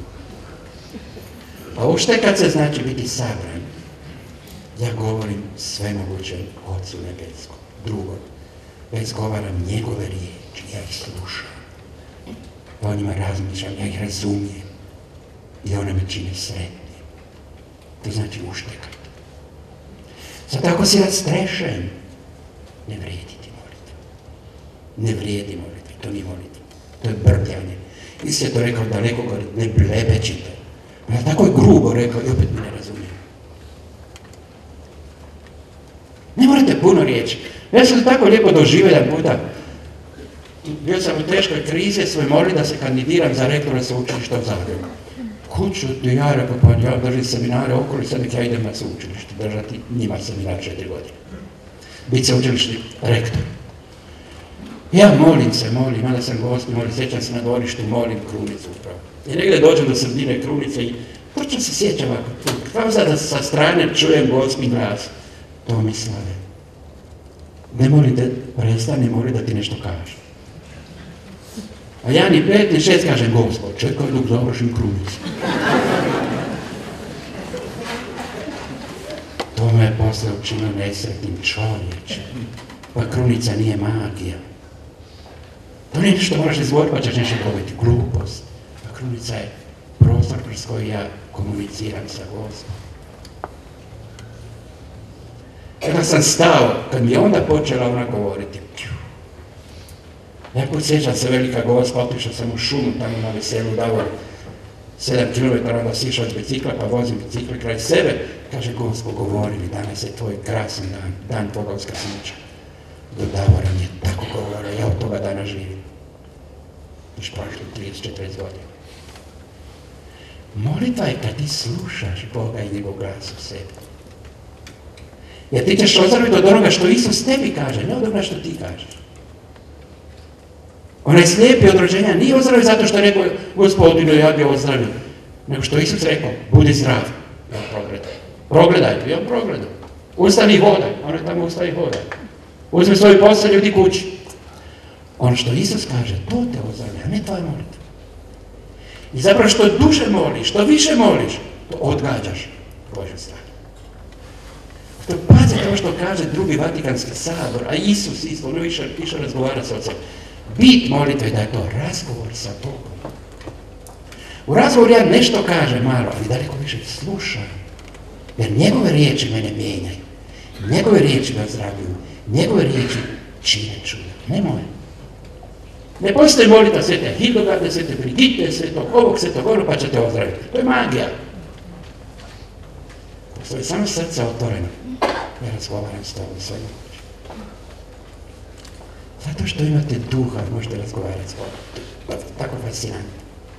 A uštekat se znači biti sabran. Ja govorim svemogućem Ocu Nebeskom. Drugo, ja izgovaram njegove riječi, ja ih slušam. Ja o njima razmišljam, ja ih razumijem. I one me čine sretnim. To znači uštekat. Zato ako si rastrešen, ne vrijedi ti molitva. Ne vrijedi molitva, to nije molitva. To je brbljanje. Isti je to rekao daleko gore, ne blebećite. Ja tako je grubo rekao i opet mi ne razumijem. Ne morate puno riječi. Ja sam tako lijepo doživio jedan puta. Bio sam u teškoj krizi, svoj molili da se kandidiram za rektora sveučilišta u Zagrebu. Kuću ti ja rekao, pa ja držim seminare okolo i sad nek ja idem na sveučilište, držati njima seminar 4 godine. Biti sveučilišni rektor. Ja molim, mada sam gosti, sjećam se na dvorištu, molim krunicu upravo. I negdje dođem do sredine krunice i točno se sjećam ovako, kao sada sa strane čujem Gospin glas. Tomislave, ne molite, prestani moli da ti nešto kaže. A ja ni 5 ni 6 kažem, Gospod, čekaj dok završim krunicu. To me je posle učinilo nesretnim čovječem. Pa krunica nije magija. To nije nešto moraš izgovoriti pa ćeš nešto dobiti, glupost. Pa krunica je prostor kroz koji ja komuniciram sa Gospodom. Kada sam stao, kad mi je onda počela ona govoriti, ja podsjećam se velika Gospa, otišao sam u šumu tamo na Veselu Davor, 7 km onda sišao s bicikla pa vozim bicikla kraj sebe, kaže Gospo, govori mi, danas je tvoj krasan dan, dan tvoga uskrsnuća. Do Davora mi je tako govorio, ja od toga dana živim. Još prošlo 30-40 godina. Molitva je kad ti slušaš Boga i njegov glas u sebi. Jer ti ćeš ozdraviti od onoga što Isus tebi kaže, ne od onoga što ti kažeš. Onaj slijepi od rođenja nije ozdravio zato što je rekao, Gospodine, ja bi ozdravio. Nego što Isus rekao, budi zdrav. Ja progledaj. Progledaj, ja progledam. Ustani i hodaj. Ono je tamo ustani i hodaj. Uzmi svoju posao, ljudi kući. Ono što Isus kaže, to te ozdravlja, a ne tvoja molitva. I zapravo što duže moliš, što više moliš, to odgađaš Božju stvar. To pazite ovo što kaže drugi Vatikanski sabor, a Isus isto, ono više razgovara sa Otcem. Bit molitve je da je to razgovor sa Bogom. U razgovoru ja nešto kažem malo, ali daleko više slušam. Jer njegove riječi mene mijenjaju. Njegove riječi ga zdravljuju, njegove riječi čine čuda. Nemoj. Ne postoji molitva svete Hildegarde, svete Brigitte, svetog ovog, svetog ono, pa će te ozdraviti. To je magija. Postoji samo srce otvoreno. Ja razgovaram s tobom svojim očima. Zato što imate duha, možete razgovarati s Bogom. Tako fascinantno.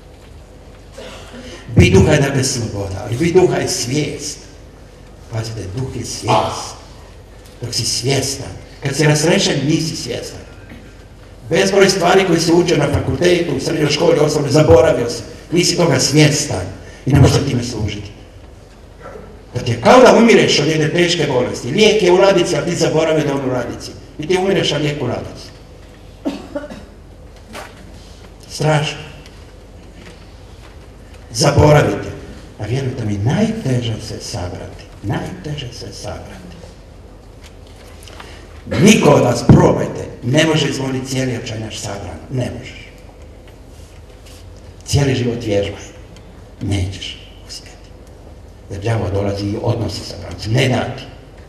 Bit duha je dakle sloboda, ali bit duha je svijest. Pazite, duh je svijest. Dok si svjestan. Kad si razrešen, nisi svjestan. Bezbroj stvari koji se uče na fakultetu, u srednjoj školi, osnovno, zaboravio si. Nisi toga svjestan i ne možeš time služiti. Da ti je kao da umireš od jedne teške bolesti. Lijek je u ladici, a ti zaboravi da on u ladici. I ti umireš, a lijek u ladici. Strašno. Zaboravite. A vjerujte mi, najteže se sabrati. Najteže se sabrati. Niko od vas, probajte, ne može izvoliti cijeli očajnaš sabran. Ne možeš. Cijeli život vježbaj. Nećeš uspjeti. Jer đavo dolazi i odnosi sabranci. Ne dati.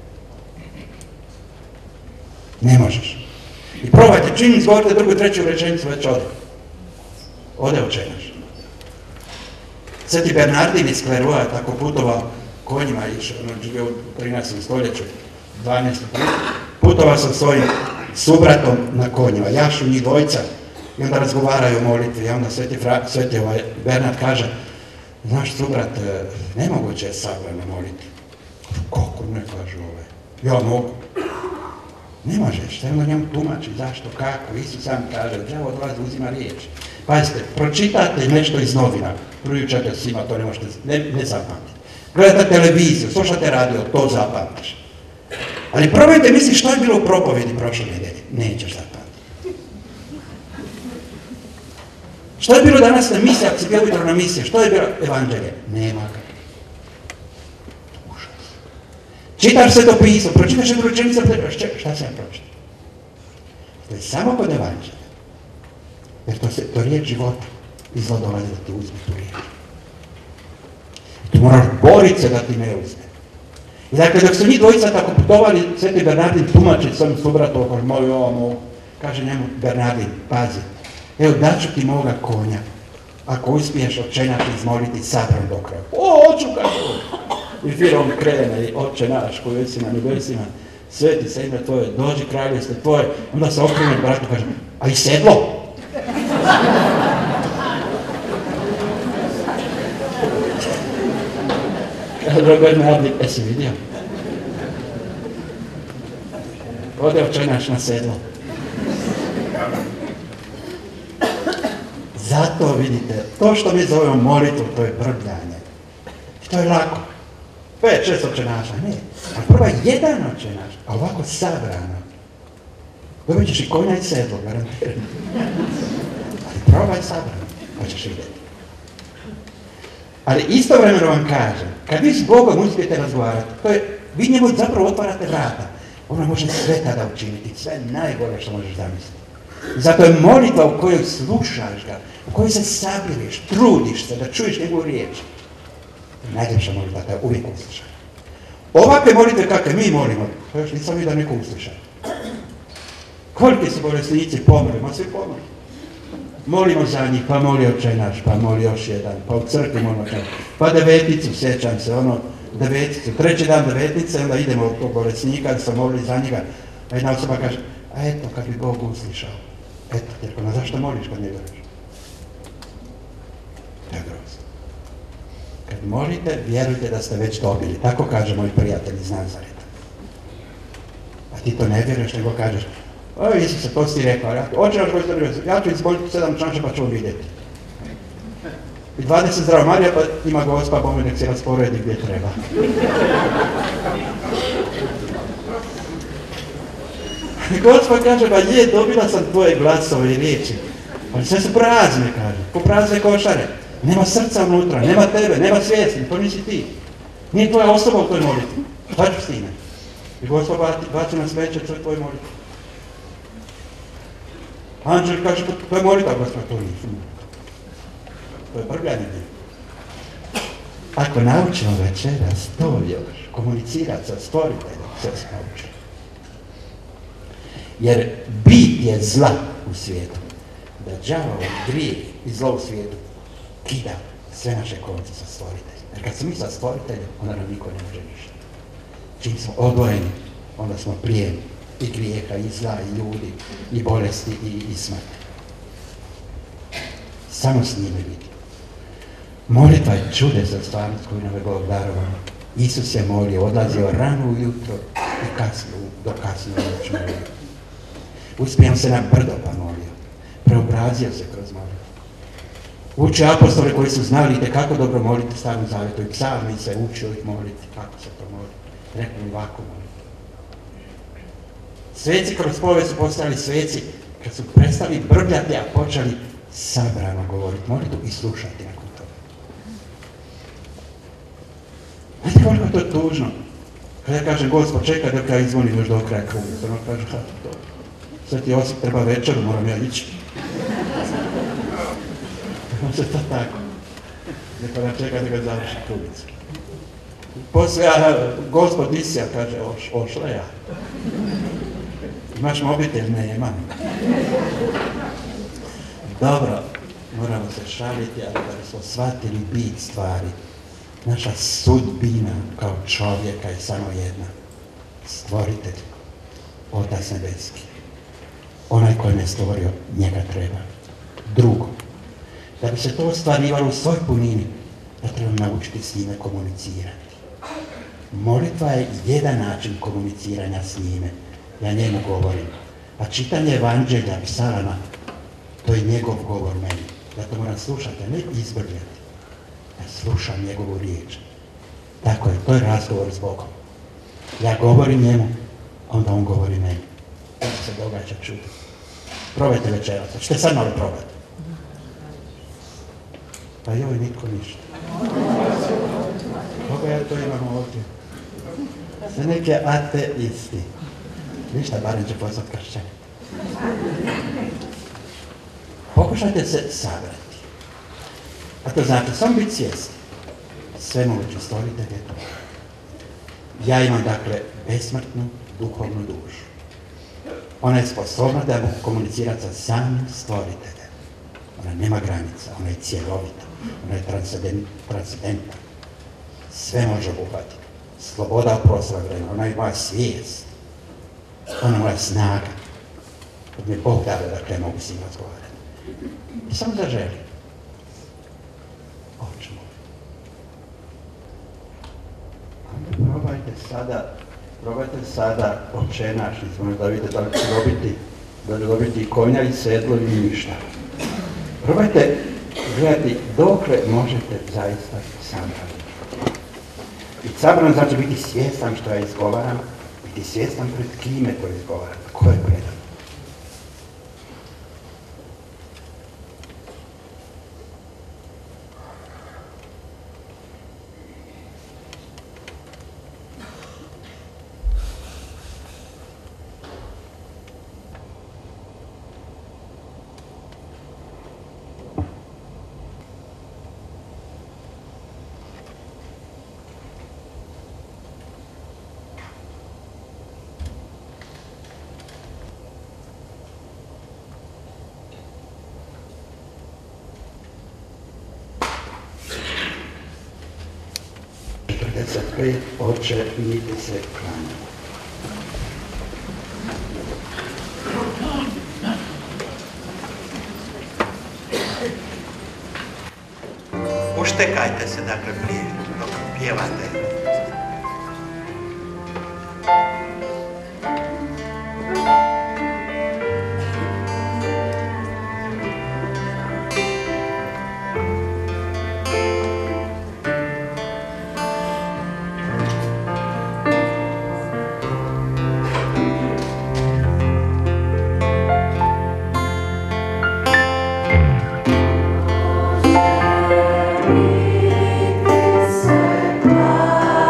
Ne možeš. I probajte, čim izgovorite drugu, treću rečenicu, već ode. Ode očajnaš. Sveti Bernardin iz Clairvoya tako putovao konjima, išao, živio u 13. stoljeću, 12. putovao sam svojim subratom na konjima, jašu njih dvojca i onda razgovaraju o molitvi. I onda sveti Bernard kaže, znaš subrat, nemoguće je sabrano moliti. Kako ne, kaže ovaj, ja mogu. Ne možeš, sve onda njemu tumači zašto, kako, Isus sam kaže, đavo od vas uzima riječ. Pazite, pročitate nešto iz novina, priučate svima, to ne možete, ne zapamtiti. Gledate televiziju, slušate radio, to zapamtiš. Ali probajte misliti što je bilo u propovjedi prošle nedelje. Nećeš zapamtiti. Što je bilo danas na misiji, ako si bio ujutro na misiji, što je bilo evanđelje? Nema ga. Užas. Čitaš se to pismo, pročitaš jednu rečenicu, šta sam pročitao? To je samo kod evanđelja. Jer to je riječ života. Izvod dolazi da ti uzme tu riječ. Tu moraš boriti se da ti ne uzme. I dakle, dok su njih dvojica tako putovali, sveti Bernardin tumači svojim subratom, kaže njemu Bernardin, pazi, evo daću ti moga konja, ako uspiješ oče naš izmoliti sabran do kraja. Hoću, kaže on. I firom krene, i oče naš koji jesi na nebesima, sveti se ime tvoje, dođi kraljevstvo tvoje, onda se okrene bratu, kaže, a i sedlo? Bernardin, jesi vidio? Ode oče naš na sedlo. Zato vidite, to što mi zovemo molitvu, to je brbljanje. I to je lako. 5-6 oče naša, ne. Ali prva jedan oče naš, a ovako sabrano. Dobit ćeš i konja i sedlo, garantiram. Ali probaj sabrano, pa ćeš vidjeti. Ali istovremeno vam kažem, kad vi s Bogom uspijete razgovarati, to je, vi njemu zapravo otvarate vrata. Ono može sve tada učiniti, sve najbolje što možeš zamisliti. Zato je molitva u kojoj slušaš ga, u kojoj se sabiriš, trudiš se da čuješ njegovu riječ. Najljepša molitva, da je uvijek usluša. Ovakve molitve kakve mi molimo, to još nisam vidio da neko usluša. Koliki su bolesnici pomrli, ma svi pomrli. Molimo za njih, pa moli oče naš, pa moli još jedan, pa u crkvi molimo oče naš, pa deveticu, sjećam se, deveticu, treći dan devetnice, onda idemo od tog bolesnika, da smo molili za njega, a jedna osoba kaže, a eto, kad bi Bog uslišao, eto, jer zašto moliš kad ne vjeruješ? To je grozno. Kad molite, vjerujte da ste već dobili, tako kaže moj prijatelj iz Nazareta. A ti to ne vjeruješ, nego kažeš, o, Isuse, to si rekao, ja ću izboliti 7 čanša pa ću vidjeti. I 20 zdravo Marija, pa ima Gospa, Bome nek se rasporedi gdje treba. I Gospa kaže, pa je, dobila sam tvoje glasove i riječi. Ali sve su prazne, kaže, ko prazne košare. Nema srca unutra, nema tebe, nema svijesti, to nisi ti. Nije tvoja osoba u toj molitvi. Šta ću s time? I Gospa baci na smeće tvoj molitvi. Anđel kaže, to je molitva, Gospa, to nije. To je brbljanje. Ako naučimo večeras to još, komunicirati sa stvoriteljem, sve se nauči. Jer bit je zla u svijetu. Da đavo, grijeh i zlo u svijetu kida sve naše konce sa stvoriteljem. Jer kad smo mi sa stvoriteljem, onda nam niko ne može ništa. Čim smo odvojeni, onda smo plijen i grijeha, i zla, i ljudi, i bolesti, i smrti. Samo s njime biti. Molitva je čudesna stvarnost koju nam je Bog darovao. Isus je molio, odlazio rano ujutro i do kasno noć molio. Uspijam se na brdo pa molio. Preobrazio se kroz molitvu. Uči apostole koji su znali itekako dobro moliti Starom Zavjetu i psalmi se učio ih moliti. Kako se to moli? Rekli ovako moliti. Sveci kroz povijest su postali sveci kad su prestali brbljati, a počeli sabrano govoriti molitvu i slušati nakon toga. Znate koliko je to tužno? Kada ja kažem, Gospod, čekaj dok ja izvonim još do kraja kruga. Ono kaže, Sveti Josip, treba večeru, moram ja ići. Može to tako. Neko da čeka da ga završi krugicu. Poslije, Gospod Isija kaže, ošla ja. Imaš mobitel? Ne, imam. Dobro, moramo se šaliti, ali da bismo shvatili bit stvari. Naša sudbina kao čovjeka je samo jedna. Stvoritelj, Otac nebeski. Onaj koji me stvorio, njega treba. Drugo, da bi se to ostvarivalo u svoj punini, da trebam naučiti s njime komunicirati. Molitva je jedan način komuniciranja s njime. Ja njemu govorim. A čitanje evanđelja, psalama, to je njegov govor meni. Ja to moram slušati, a ne izbrljati. Ja slušam njegovu riječ. Tako je, to je razgovor s Bogom. Ja govorim njemu, onda on govori meni. To se događa čudo. Probajte večeras, ćete sad malo probati. Pa joj, nitko ništa. Koga ja to imam ovdje? Sve neke ateisti. Ništa, barem će postati kršćani. Pokušajte se sabrati. A to znate, samo biti svjesni. Sve moguće stvoritelje. Ja imam, dakle, besmrtnu duhovnu dušu. Ona je sposobna da mogu komunicirati sa samim stvoriteljem. Ona nema granica, ona je cjelovita, ona je transcendentna. Sve može obuhvatiti. Sloboda od prostora vremena, ona je moja svijest. Ona je moja snaga. Kad mi je Bog dao da mogu s njim razgovarati. I samo da želim. Hoćemo. Onda probajte sada Oče naš, da vidite da li ću dobiti i konja i sedlo i ništa. Probajte gledati dokle možete zaista sabrati. I sabran znači biti svjestan što ja izgovaram, biti svjestan pred kime to izgovaram, ko je predan. Oče, mi ti se klanjamo. Uštekajte se, dakle, prije dok pjevate. Say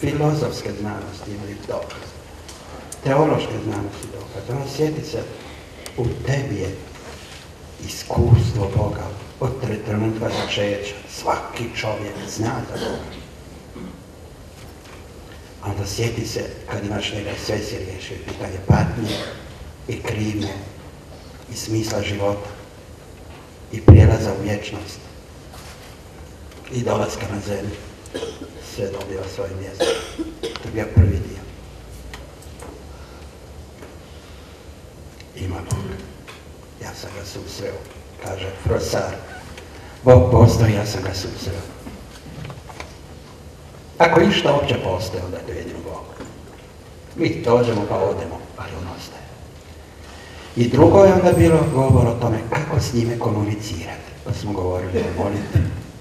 filozofske znanosti imaju dokaz, teološke znanosti dokaz. Ono sjeti se, u tebi je iskustvo Boga od trenutka začeća. Svaki čovjek zna za Boga. A onda sjeti se kad imaš njega, sve si riješio, pitanje patnje i krivnje i smisla života i prijelaza u vječnost i dolaska na zemlju. Sve dobiva svoje mjesto. To je bio prvi dio. Ima Bog. Ja sam ga susreo, kaže Frossard. Bog postoji, ja sam ga susreo. Ako išta uopće postoje, onda je to jedino Bog. Mi dođemo pa odemo, ali on ostaje. I drugo je onda bilo govor o tome kako s njime komunicirati. Pa smo govorili o molitvi.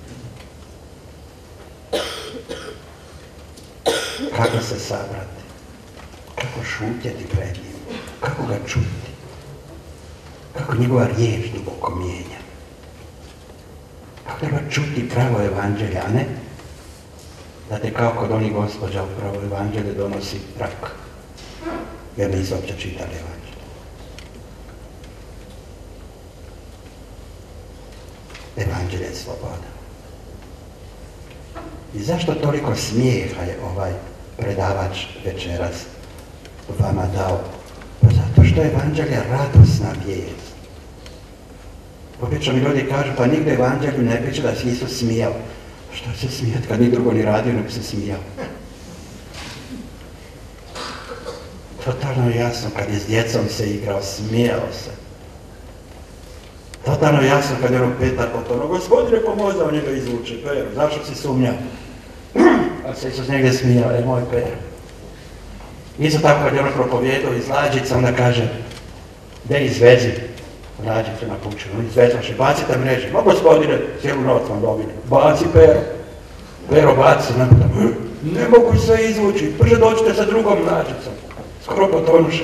Kako se sabrati, kako šutjeti pred njim, kako ga čuti, kako njegova riječ duboko mijenja. Kako treba čuti pravo evanđelje, a ne da te kao kod onih gospođa u pravo evanđelje donosi rak, jer nisu uopće čitali evanđelje. Evanđelje je sloboda. I zašto toliko smijeha je ovaj predavač večeras vama dao? Pa zato što je evanđelje radosna vijest. Obično mi ljudi kažu, pa nigdje evanđelju ne piše da se Isus smijao. Što se smijati kad ni drugo ni radio, nego se smijao? Totalno jasno, kad je s djecom se igrao, smijao se. Totalno jasno kad je ono Petar potonuo, Gospodine pomozao njega izvuče, Pero, zašto si sumnjao? A se Isus njegdje smijao, moj Pero. Isto tako kad je ono propovijedao iz lađica, onda kaže, de izvezi lađicu na pučinu, izvezaše, bacite mreže. Ma Gospodine, cijelu noć vam dobili, baci Pero. Pero baci, ne mogu se izvući, brže dođite sa drugom lađicom. Skoro potonuše.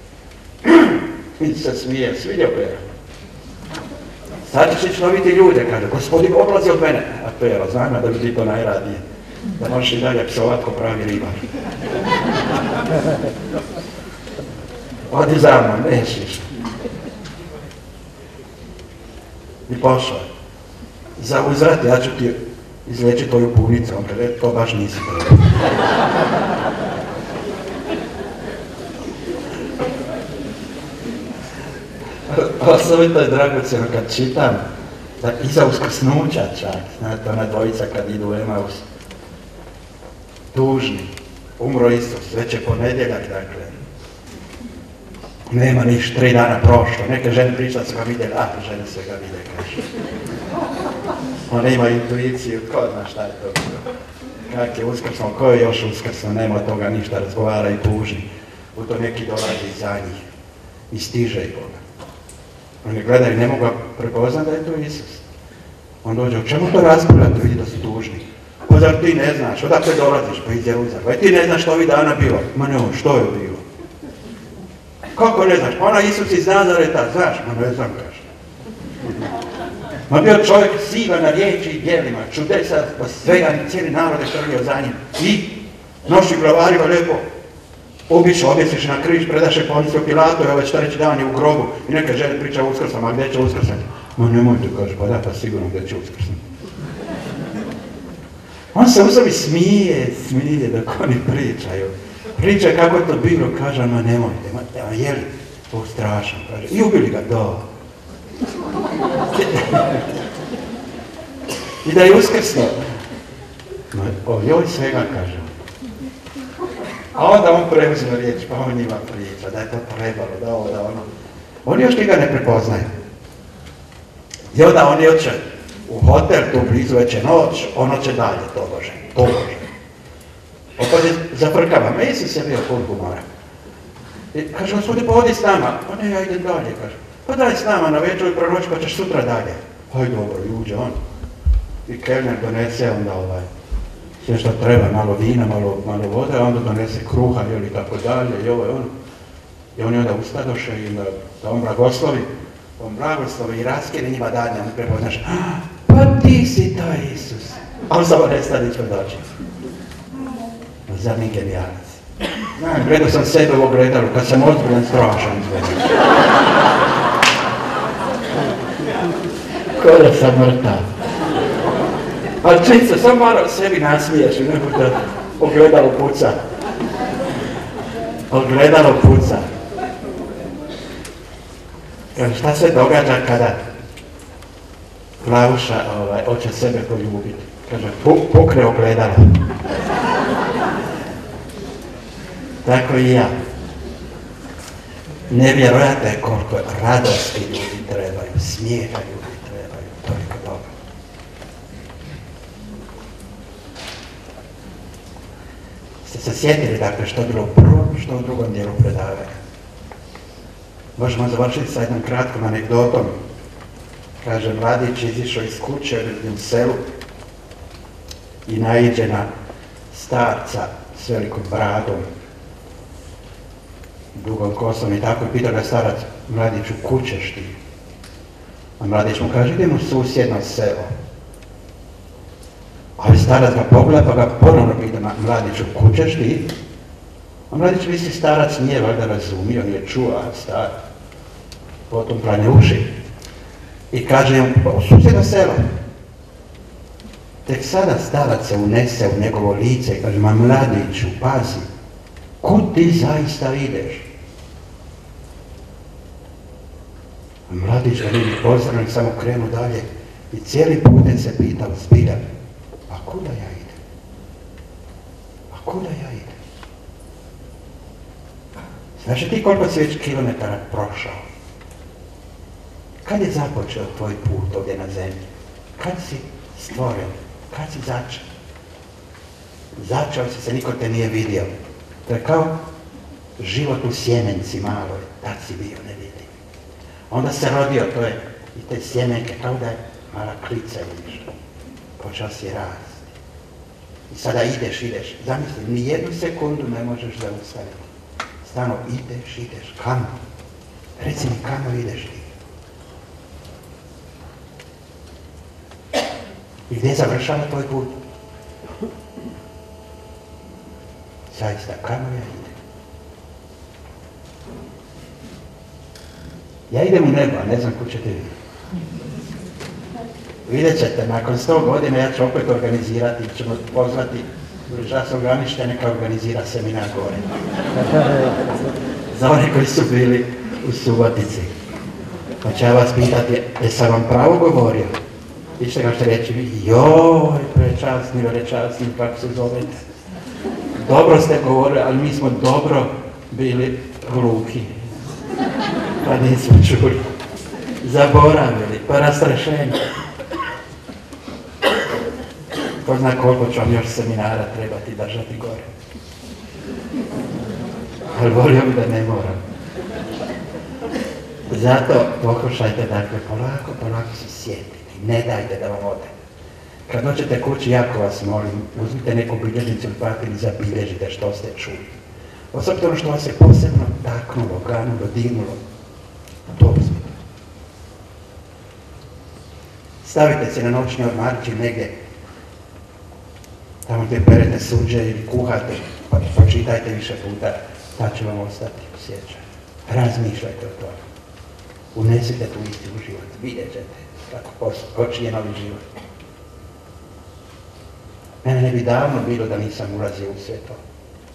I se smije, svidio Pero. Sad ćeš ići loviti ljude, kaže, Gospodin odlazi od mene. A Pero, znam da bi ti to najradije. Da možeš i dalje psovat ko pravi ribar. Odi za mnom, nećeš. I pošao je. Za uzrat, ja ću ti izlečiti tvoju punicu. On kaže, to baš nisi Pero. Osobito je dragocjeno kad čitam da iza uskrsnuća čak, znate, ona dvojica kad idu u Emaus, tužni, umro Isus, već je ponedjeljak, dakle, nema niš, 3 dana prošlo, neke žene priča su ga vidjeli, žene su ga vidjeli, kaže. On ima intuiciju, ko zna šta je to bilo. Kak je uskrsno, ko je još uskrsno, nema od toga ništa, razgovara i tužni. U to neki dolazi iza njih i stiže i Boga. Oni gledaju, ne mogu prepoznati da je to Isus. On dođe, o čemu to raspravljate, vidi da su tužni. Pa zar ti ne znaš, odakle dolaziš, pa iz Jeruzalema. Pa ti ne znaš što ovih dana bilo. Ma ne, što je bilo? Kako ne znaš? Pa ona Isus iz Nazareta, znaš? Ma ne znam, kaže. Ma bio čovjek siva na riječi i djelima, čudesa, pa svega, cijeli narod je trljio za njim. I noši glavarima lijepo. Ubiš, objesiš na križ, predaše Poncijiju Pilatu, evo već 3 dan je u grobu i neka žene priča uskrsam, a gdje će uskrsati? Ma nemojte, kaže, pa da, pa sigurno gdje će uskrsati. On se uzem i smije dok oni pričaju. Priča kako je to bilo, kaže, ma nemojte, a je li? To strašno, kaže. I ubili ga, da. I da je uskrsno. O joj svega, kaže. A onda on preuzme riječ, pa on njima priča, da je to trebalo, da ovo, da ono. Oni još njega ne prepoznaju. I onda oni oće u hotel, tu blizu već je noć, ono će dalje, tobože. Opet zafrkava, me Isus je bio pun humora. I kaže, Gospodin, pa odi s nama. Pa ne, ja idem dalje, kaže. Pa daj s nama na večer i prenoć, pa ćeš sutra dalje. Aj dobro, i uđe on. I kelner donese onda sve što treba, malo vina, malo vode, a onda donese kruha ili tako dalje i ovo i ono. I oni onda ustadoše i da on blagoslovi i raskine njima dalje, on prepoznaš, pa ti si taj Isus. A on samo nestane ispred oči. Zar nije genijalac? Znam, gledao sam sebe u ogledalu, kad sam ozbiljan strašan izgledao. Ko da sam mrtav. Ali čisto, sam malo sebi nasmiješ, nego da ogledalo puca. Ogledalo puca. Kaže, šta se događa kada Klavuša hoće sebe poljubiti? Kaže, pukne ogledalo. Tako i ja. Nevjerojatno je koliko radosti ljudi trebaju, smijeha ljudi trebaju, toliko toga. Ste se sjetili, dakle, što je bilo u prvom, što u drugom dijelu predavanja? Možemo završiti sa jednom kratkom anegdotom. Kaže, mladić izišao iz kuće u selu i naiđe na starca s velikom bradom, dugom kosom i tako, i pita ga starac, mladiću, kud ćeš ti? A mladić mu kaže, idem u susjedno selo. Ali starac ga pogleda pa ga ponovno pita, mladiću, kud ćeš ti? A mladić misli, starac nije valjda razumio, nije čuo, a star potom prane uši i kaže mu, u susjedno selo. Tek sada starac se unese u njegovo lice i kaže, ma mladiću, pazi, kud ti zaista ideš? A mladić ga nije pozdravljen, samo krenu dalje i cijeli putem se pitao zbilja, a kuda ja idem? A kuda ja idem? Znaš ti koliko si već kilometara prošao? Kad je započeo tvoj put ovdje na zemlji? Kad si stvoren? Kad si začeo? Začeo si se, niko te nije vidio. To je kao život u sjemenci maloj, tad si bio nevidljiv. Onda se rodio, to je i te sjemenke, kao da je mala klica vidiš. Počeo si rasti. I sada ideš. Zamisli, ni jednu sekundu ne možeš zaustaviti. Stalno ideš, kamo? Reci mi, kamo ideš ti? I gdje završava tvoj put? Zaista, kamo ja idem? Ja idem u nebo, a ne znam kud ćete vidjeti. Vidjet ćete, nakon 100 godina ja ću opet organizirati, ćemo pozvati Žasog Graništa, neka organizira seminar gore. Za one koji su bili u Subotici. Pa ću ja vas pitati, jesam vam pravo govorio? Vi ćete ga reći, joj, prečasni, kako se zovete. Dobro ste govorili, ali mi smo dobro bili gluhi. Pa nismo čuli. Zaboravili, pa rastrašenje. Ko zna koliko će vam još seminara trebati držati gore. Ali volio bi da ne moram. Zato pokušajte, dakle, polako se sjetiti. Ne dajte da vam ode. Kad dođete kući, jako vas molim, uzmite neku bilježnicu ili papir i zabilježite što ste čuli. Osobito ono što vas je posebno taknulo, ganulo, dignulo. To uzmite. Stavite se na noćni ormarić ili negdje tamo gdje perete suđe ili kuhate, pa pročitajte više puta, tad će vam ostati u sjećanju. Razmišljajte o tome. Unesite tu istinu u život, vidjet ćete kako počinje novi život. Mene ne bi davno bilo da nisam ulazio u sve to.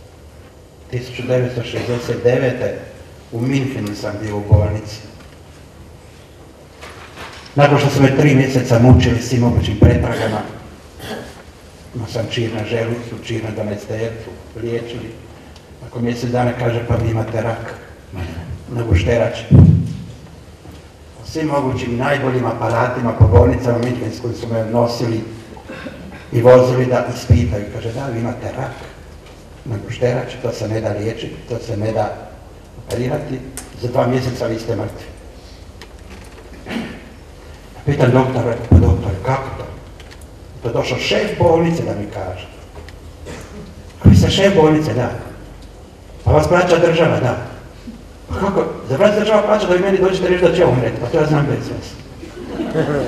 1969. u Minhenu sam bio u bolnici. Nakon što su me 3 mjeseca mučili svim mogućim pretragama, imao sam čir na želucu, čir na 12-tercu, liječili. Nakon mjesec dana kaže, pa vi imate rak na gušterači. Svim mogućim najboljim aparatima po bolnicama Minhenskoj su me nosili i vozili da ispitaju. Kaže, da, vi imate rak na gušterači, to se ne da liječiti, to se ne da operirati, za 2 mjeseca vi ste mrtvi. Pitam doktora, pa doktore, kako to? To je došao šef bolnice da mi kaže. Vi ste šef bolnice, da. Pa vas plaća država, da. Pa kako? Za vas država plaća da vi meni dođete reći da će umreti, pa to ja znam bez vas.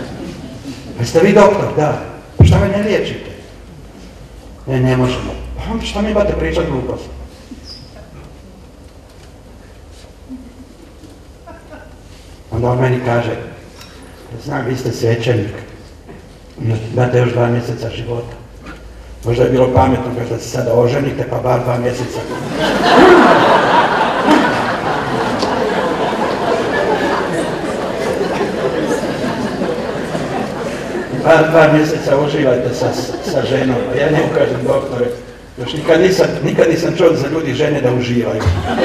Pa ste vi doktor, da. Pa šta me ne liječite? Ne možemo. Pa Šta mi imate pričat glupost? Onda on meni kaže, znam, vi ste svećenik, imate još 2 mjeseca života. Možda je bilo pametno da se sada oženite, pa bar 2 mjeseca. Bar 2 mjeseca uživajte sa ženom. Ja njemu kažem, doktore, još nikad nisam čuo za ljudi žene da uživaju.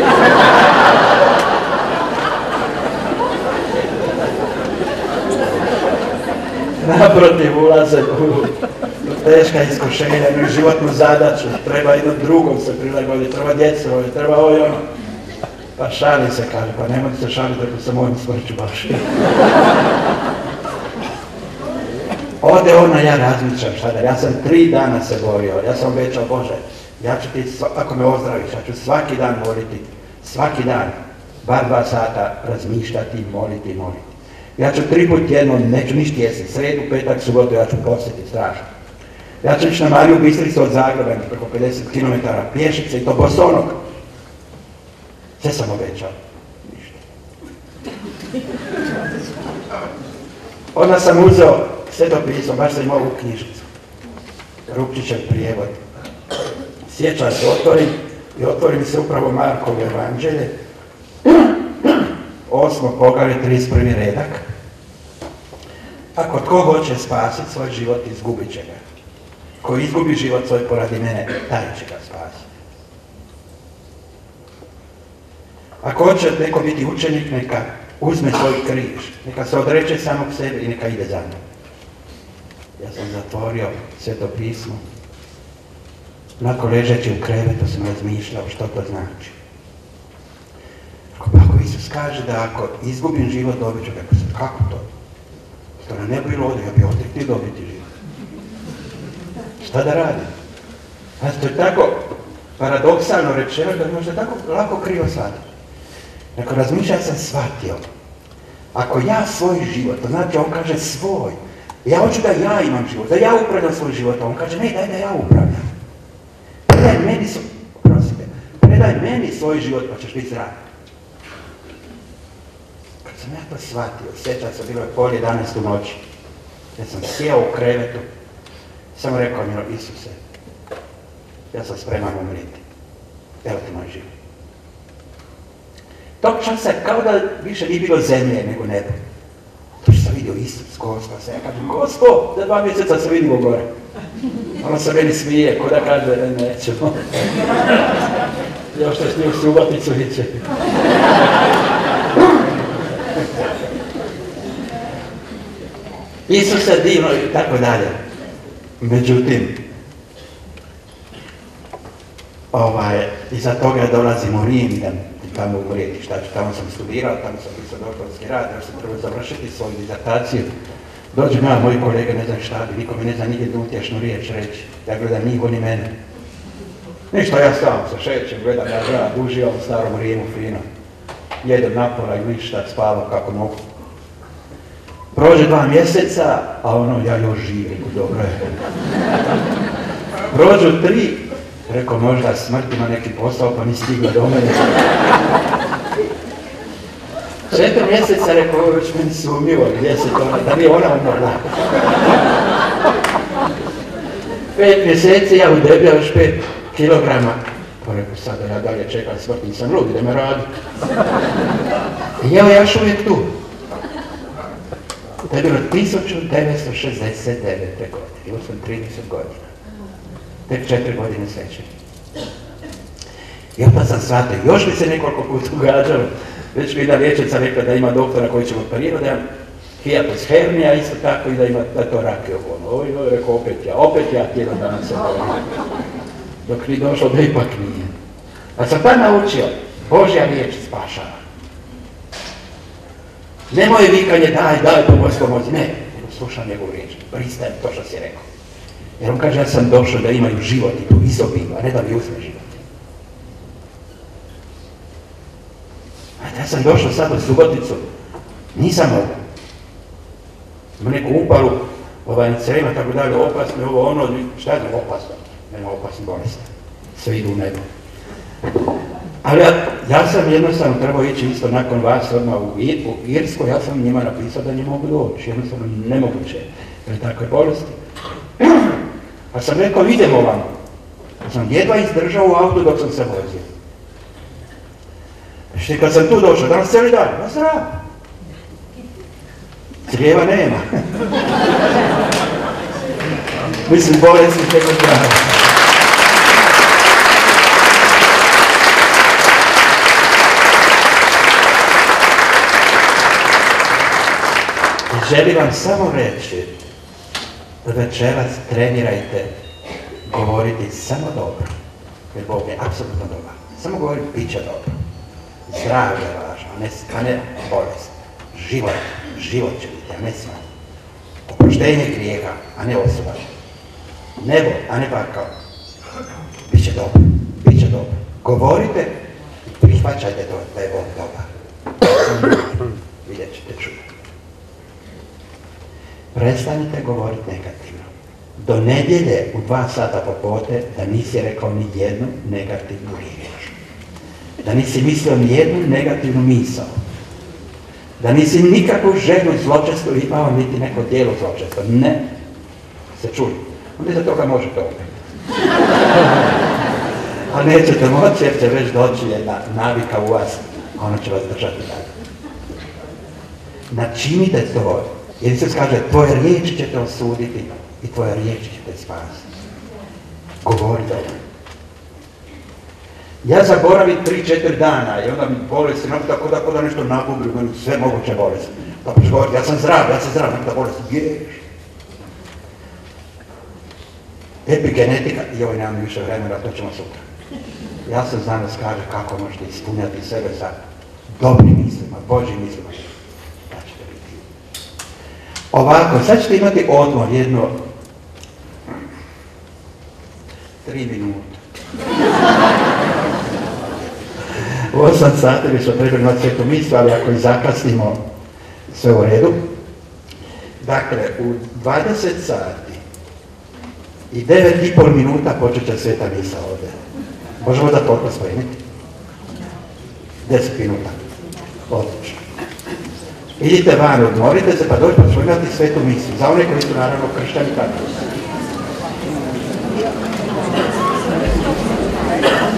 Naprotiv, ulaze u teška iskušenja, imaju životnu zadaću, treba jednom drugom se prilagoditi, treba djecu, treba ovo i ono. Pa šali se, kaže, pa nemojte se šaliti ako sa mojim smrću baš. Ode ona, ja razmišljam šta da, ja sam 3 dana se borio, ja sam obećao, Bože, ja ću ti, ako me ozdraviš, ja ću svaki dan moliti, svaki dan, bar 2 sata razmišljati, moliti. Ja ću 3 put tjedno, neću ništa jesti, sredu, petak, subotu, ja ću postiti strašno. Ja ću ići na Mariju Bistricu od Zagreba, preko 50 km pješice i to bosonog. Sve sam obećao. Ništa. Onda sam uzeo Sveto pismo, baš sam imao u knjižicu. Rupčićev prijevod. Sjećam se, otvorim se upravo Markovo evanđelje. 8. poglavlje, 31. redak. Ako tko hoće spasiti svoj život, izgubit će ga. Ko izgubi život svoj poradi mene, taj će ga spasiti. Ako hoće neko biti učenik, neka uzme svoj križ, neka se odreče samog sebe i neka ide za mnom. Ja sam zatvorio Sveto pismo. Nakon ležeći u krevetu sam razmišljao što to znači. Ako Isus kaže da ako izgubim život, dobit ću ga. Kako to? To na nebu ili ovdje, ja bi ovdje htio dobiti život. Šta da radim? A to je tako paradoksalno rečeno da možda tako lako krivo shvatiti. Nakon razmišljanja sam shvatio. Ako ja svoj život, to znači on kaže svoj, ja hoću da ja imam život, da ja upravljam svoj život, a on kaže ne, daj da ja upravljam. Predaj meni svoj život pa ćeš biti zdrav. Kad sam ja to shvatio, sjećam se, bilo je 10:30 u noći. Ja sam sjeo u krevetu, sam rekao mi, Isuse, ja sam spreman umriti. Evo ti moj život. Tog časa kao da više nije bilo zemlje nego nebo. To što sam vidio Isus, Gospod, se ja kažem, Gospod, za 2 mjeseca se vidimo gore. Ono se meni smije, ko da kaže, nećemo. Još te smiju subaticu viće. Isus je divno i tako dalje. Međutim, iza toga dolazim u Rim, da tamo umrijeti, šta ću, tamo sam studirao, tamo sam pisao doktorski rad, još sam trebao završiti svoju dizertaciju. Dođem ja, moji kolege, ne znam šta bi, niko mi ne zna nigdje utješnu riječ reći. Ja gledam njih, oni mene. Ništa, ja stavam se šećem, gledam ja grad, uživam u starom Rimu, fino. Jedem napola i ništa, spavam kako mogu. Prođe 2 mjeseca, a ono, ja još živim, dobro je. Prođu 3, rekao, možda smrt ima neki posao, pa mi stigla do mene. 4 mjeseca, rekao, ovo već meni sumnjivo, gdje se to, da nije ona umrla. 5 mjeseci, ja udebljao još 5 kilograma. Pa rekao, sada ja dalje čekam smrt, nisam ludi da me radi. I evo ja još uvijek tu. To je bilo 1969. godine, bilo sam 30 godina. Tek 4 godine sveće. I opet sam shvatio, još mi se nekoliko puta ugađalo. Već mi jedna liječnica rekla da ima doktora koji će mu operirati, da ima hiatus hernija, isto tako i da ima da to rak je ovo. Ovo rekao, opet ja tjedan dana se borim. Dok mi došlo da ipak nije. A sam tad naučio, Božja riječ spašava. Ne moje vikanje, daj pomoć, ne. Slušam njegovu riječ, pristajem to što si rekao. Jer on kaže, ja sam došao da imaju život i tu izobilno, a ne da mi uzme život. Ja sam došao sad u Suboticu, nisam mogu. Ima neku upalu, na crevima, tako dalje, opasno, ovo ono, šta je to opasno? Nema opasno bolesti. sve idu u nebo. Ali ja sam jednostavno trebao ići isto nakon vas odmah u Irsku, ja sam njima napisao da ne mogu doći, jednostavno nemoguće, jer takve bolesti. Pa sam rekao, idemo vam. Pa sam jedva izdržao u autu dok sam se vozio. I kad sam tu došao, danas cijeli dan, na zdrav. Crijeva nema. Mislim, bolesti teko zdravo. Želim vam samo reći da večeras trenirajte govoriti samo dobro, jer Bog je apsolutno dobar. Samo govoriti, bit će dobro. Zdravlje je važno, a ne bolest. Život će biti, a ne smrt. Oproštenje grijeha, a ne osuda. Nebo, a ne pakao. Biće dobro, bit će dobro. Govorite i prihvaćajte to da je Bog dobar. Vidjet ćete čuti. Prestanite govoriti negativno. Do nedjelje u 2 sata popodne da nisi rekao ni jednu negativnu riječ. Da nisi mislio ni jednu negativnu misao. Da nisi nikakvu želju zločestu imao, niti neko djelo zločesto. Ne. Se čuli. Onda za toga možete opet. A nećete moći jer će već doći jedna navika u vas, a ona će vas držati dalje. Načinite to. Jer Isus kaže, tvoje riječi ćete osuditi i tvoje riječi ćete spasiti. Govorite o tome. Ja zaboravim 3-4 dana i onda mi bolesti, tako da nešto nagubim, sve moguće bolesti. Pa ću govoriti, ja sam zdrav, nekada bolesti, biješ. Epigenetika, i ovo nemam više vremena, to ćemo sutra. Ja sam znanost kaže kako možete ispunjati sebe sa dobrim mislima, Božjim mislima. Ovako, sad ćete imati odmor, jedno 3 minute. U 8 sati bi smo trebali imati svetu mislu, ali ako i zakasnimo, sve u redu. Dakle, u 20 sati i 9,5 minuta počet će sveta misa ovdje. Možemo da toliko spremiti? 10 minuta. Odlično. Idite van, odmorite se, pa dođe pa ćemo imati svetu misu. Za one koji su naravno kršćani katolici.